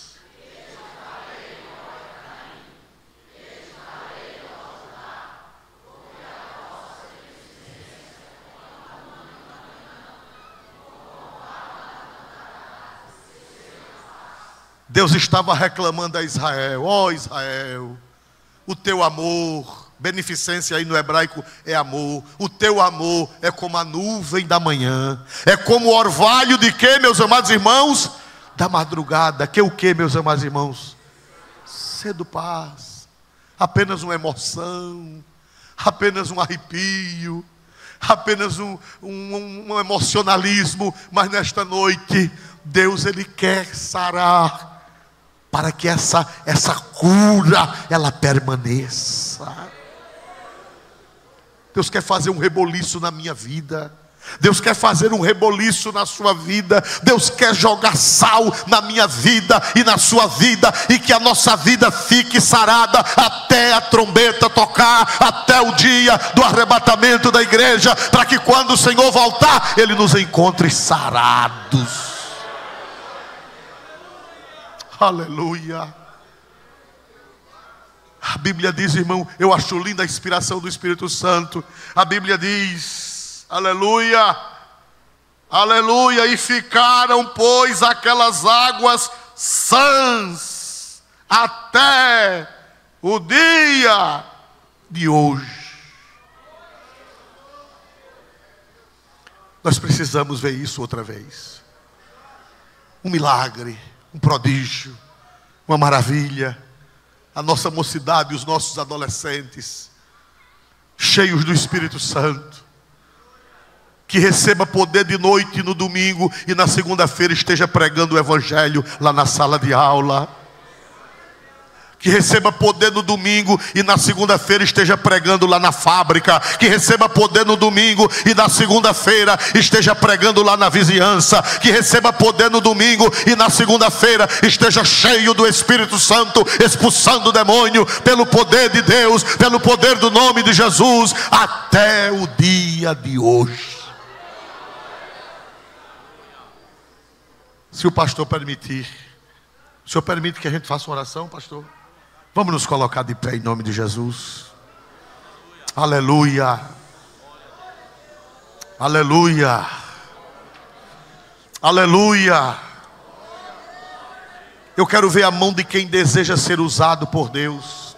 Deus estava reclamando a Israel: ó Israel, o teu amor, beneficência aí no hebraico é amor. O teu amor é como a nuvem da manhã, é como o orvalho de quê, meus amados irmãos? Da madrugada. Que o quê, meus amados irmãos? Cedo paz. Apenas uma emoção, apenas um arrepio, apenas um emocionalismo. Mas nesta noite Deus, Ele quer sarar, para que essa cura, ela permaneça. Deus quer fazer um reboliço na minha vida. Deus quer fazer um reboliço na sua vida. Deus quer jogar sal na minha vida e na sua vida, e que a nossa vida fique sarada até a trombeta tocar, até o dia do arrebatamento da igreja, para que quando o Senhor voltar, Ele nos encontre sarados. Aleluia. A Bíblia diz, irmão, eu acho linda a inspiração do Espírito Santo. A Bíblia diz, aleluia, aleluia, e ficaram, pois, aquelas águas sãs até o dia de hoje. Nós precisamos ver isso outra vez. Um milagre, um prodígio, uma maravilha. A nossa mocidade, os nossos adolescentes, cheios do Espírito Santo, que receba poder de noite no domingo e na segunda-feira esteja pregando o Evangelho lá na sala de aula. Que receba poder no domingo e na segunda-feira esteja pregando lá na fábrica. Que receba poder no domingo e na segunda-feira esteja pregando lá na vizinhança. Que receba poder no domingo e na segunda-feira esteja cheio do Espírito Santo, expulsando o demônio pelo poder de Deus, pelo poder do nome de Jesus, até o dia de hoje. Se o pastor permitir, o senhor permite que a gente faça uma oração, pastor? Vamos nos colocar de pé em nome de Jesus. Aleluia. Aleluia. Aleluia. Eu quero ver a mão de quem deseja ser usado por Deus.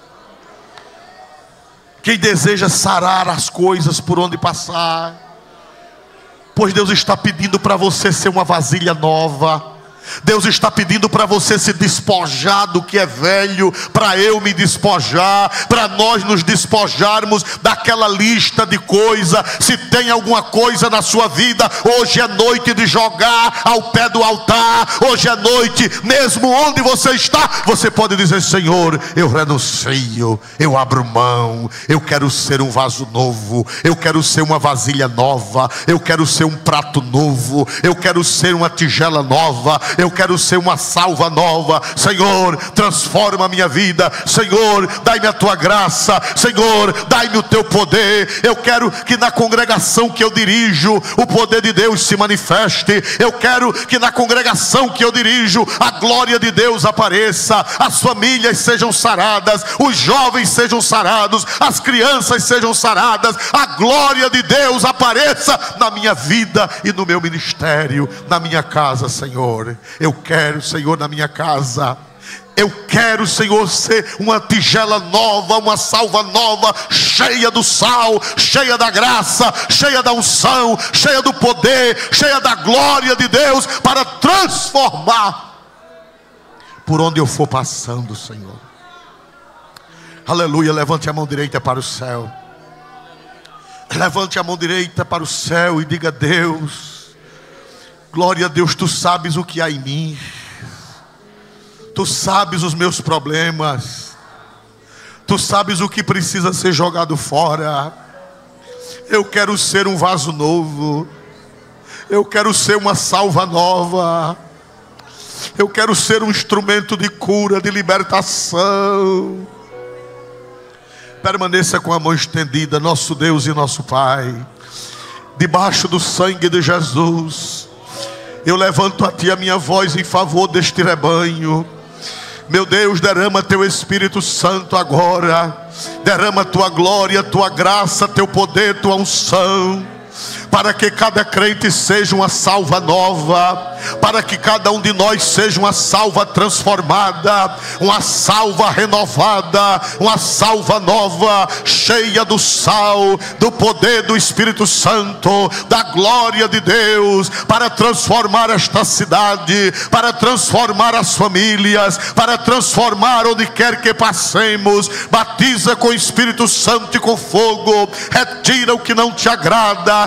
Quem deseja sarar as coisas por onde passar. Pois Deus está pedindo para você ser uma vasilha nova. Deus está pedindo para você se despojar do que é velho, para eu me despojar, para nós nos despojarmos daquela lista de coisas. Se tem alguma coisa na sua vida, hoje é noite de jogar ao pé do altar. Hoje é noite, mesmo onde você está, você pode dizer: Senhor, eu renuncio, eu abro mão, eu quero ser um vaso novo, eu quero ser uma vasilha nova, eu quero ser um prato novo, eu quero ser uma tigela nova, eu quero ser uma salva nova. Senhor, transforma a minha vida. Senhor, dai-me a tua graça. Senhor, dai-me o teu poder. Eu quero que na congregação que eu dirijo, o poder de Deus se manifeste. Eu quero que na congregação que eu dirijo, a glória de Deus apareça. As famílias sejam saradas, os jovens sejam sarados, as crianças sejam saradas. A glória de Deus apareça na minha vida e no meu ministério, na minha casa, Senhor. Eu quero, Senhor, na minha casa, eu quero, Senhor, ser uma tigela nova, uma salva nova, cheia do sal, cheia da graça, cheia da unção, cheia do poder, cheia da glória de Deus, para transformar por onde eu for passando, Senhor. Aleluia. Levante a mão direita para o céu. Levante a mão direita para o céu e diga: Deus, glória a Deus, tu sabes o que há em mim. Tu sabes os meus problemas. Tu sabes o que precisa ser jogado fora. Eu quero ser um vaso novo. Eu quero ser uma salva nova. Eu quero ser um instrumento de cura, de libertação. Permaneça com a mão estendida, nosso Deus e nosso Pai. Debaixo do sangue de Jesus, eu levanto a Ti a minha voz em favor deste rebanho. Meu Deus, derrama Teu Espírito Santo agora. Derrama Tua glória, Tua graça, Teu poder, Tua unção, para que cada crente seja uma salva nova, para que cada um de nós seja uma salva transformada, uma salva renovada, uma salva nova, cheia do sal, do poder do Espírito Santo, da glória de Deus, para transformar esta cidade, para transformar as famílias, para transformar onde quer que passemos. Batiza com o Espírito Santo e com fogo, retira o que não te agrada, retira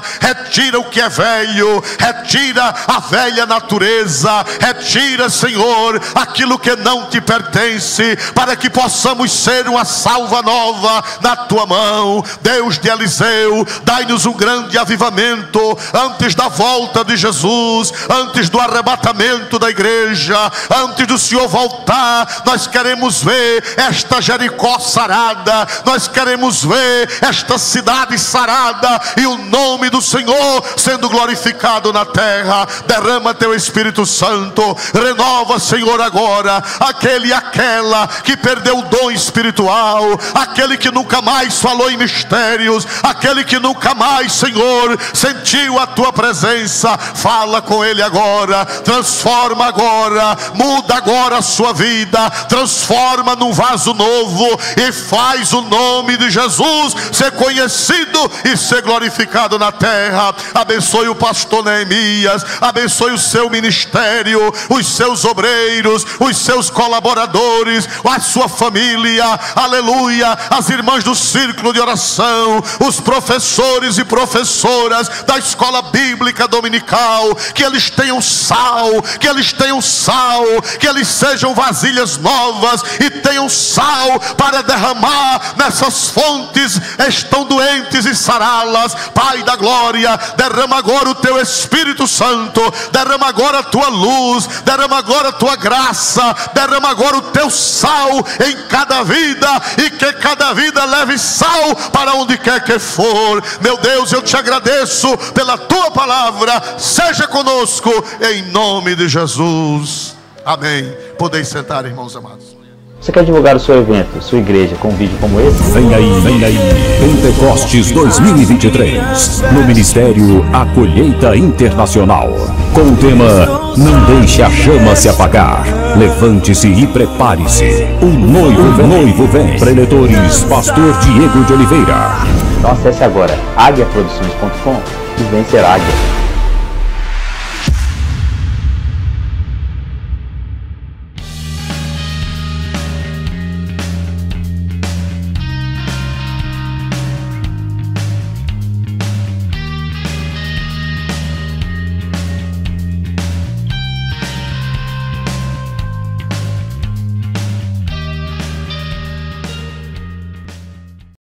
retira o que é velho, retira a velha natureza, retira, Senhor, aquilo que não te pertence, para que possamos ser uma salva nova na tua mão. Deus de Eliseu, dai-nos um grande avivamento antes da volta de Jesus, antes do arrebatamento da igreja, antes do Senhor voltar. Nós queremos ver esta Jericó sarada, nós queremos ver esta cidade sarada e o nome do Senhor sendo glorificado na terra. Derrama teu Espírito Santo, renova, Senhor, agora aquele e aquela que perdeu o dom espiritual, aquele que nunca mais falou em mistérios, aquele que nunca mais, Senhor, sentiu a tua presença. Fala com ele agora, transforma agora, muda agora a sua vida, transforma num vaso novo e faz o nome de Jesus ser conhecido e ser glorificado na terra. Abençoe o pastor Neemias, abençoe o seu ministério, os seus obreiros, os seus colaboradores, a sua família, aleluia, as irmãs do círculo de oração, os professores e professoras da escola bíblica dominical, que eles tenham sal, que eles tenham sal, que eles sejam vasilhas novas e tenham sal para derramar nessas fontes, estão doentes e sará-las. Pai da glória, derrama agora o teu Espírito Santo, derrama agora a tua luz, derrama agora a tua graça, derrama agora o teu sal em cada vida, e que cada vida leve sal para onde quer que for. Meu Deus, eu te agradeço pela tua palavra. Seja conosco em nome de Jesus. Amém. Podeis sentar, irmãos amados. Você quer divulgar o seu evento, sua igreja, com um vídeo como esse? Vem aí, Pentecostes 2023, no Ministério A Colheita Internacional, com o tema Não Deixe a Chama Se Apagar. Levante-se e prepare-se. O noivo vem. Preletores, Pastor Diego de Oliveira. Então acesse agora aguiaproduções.com e vencer águia.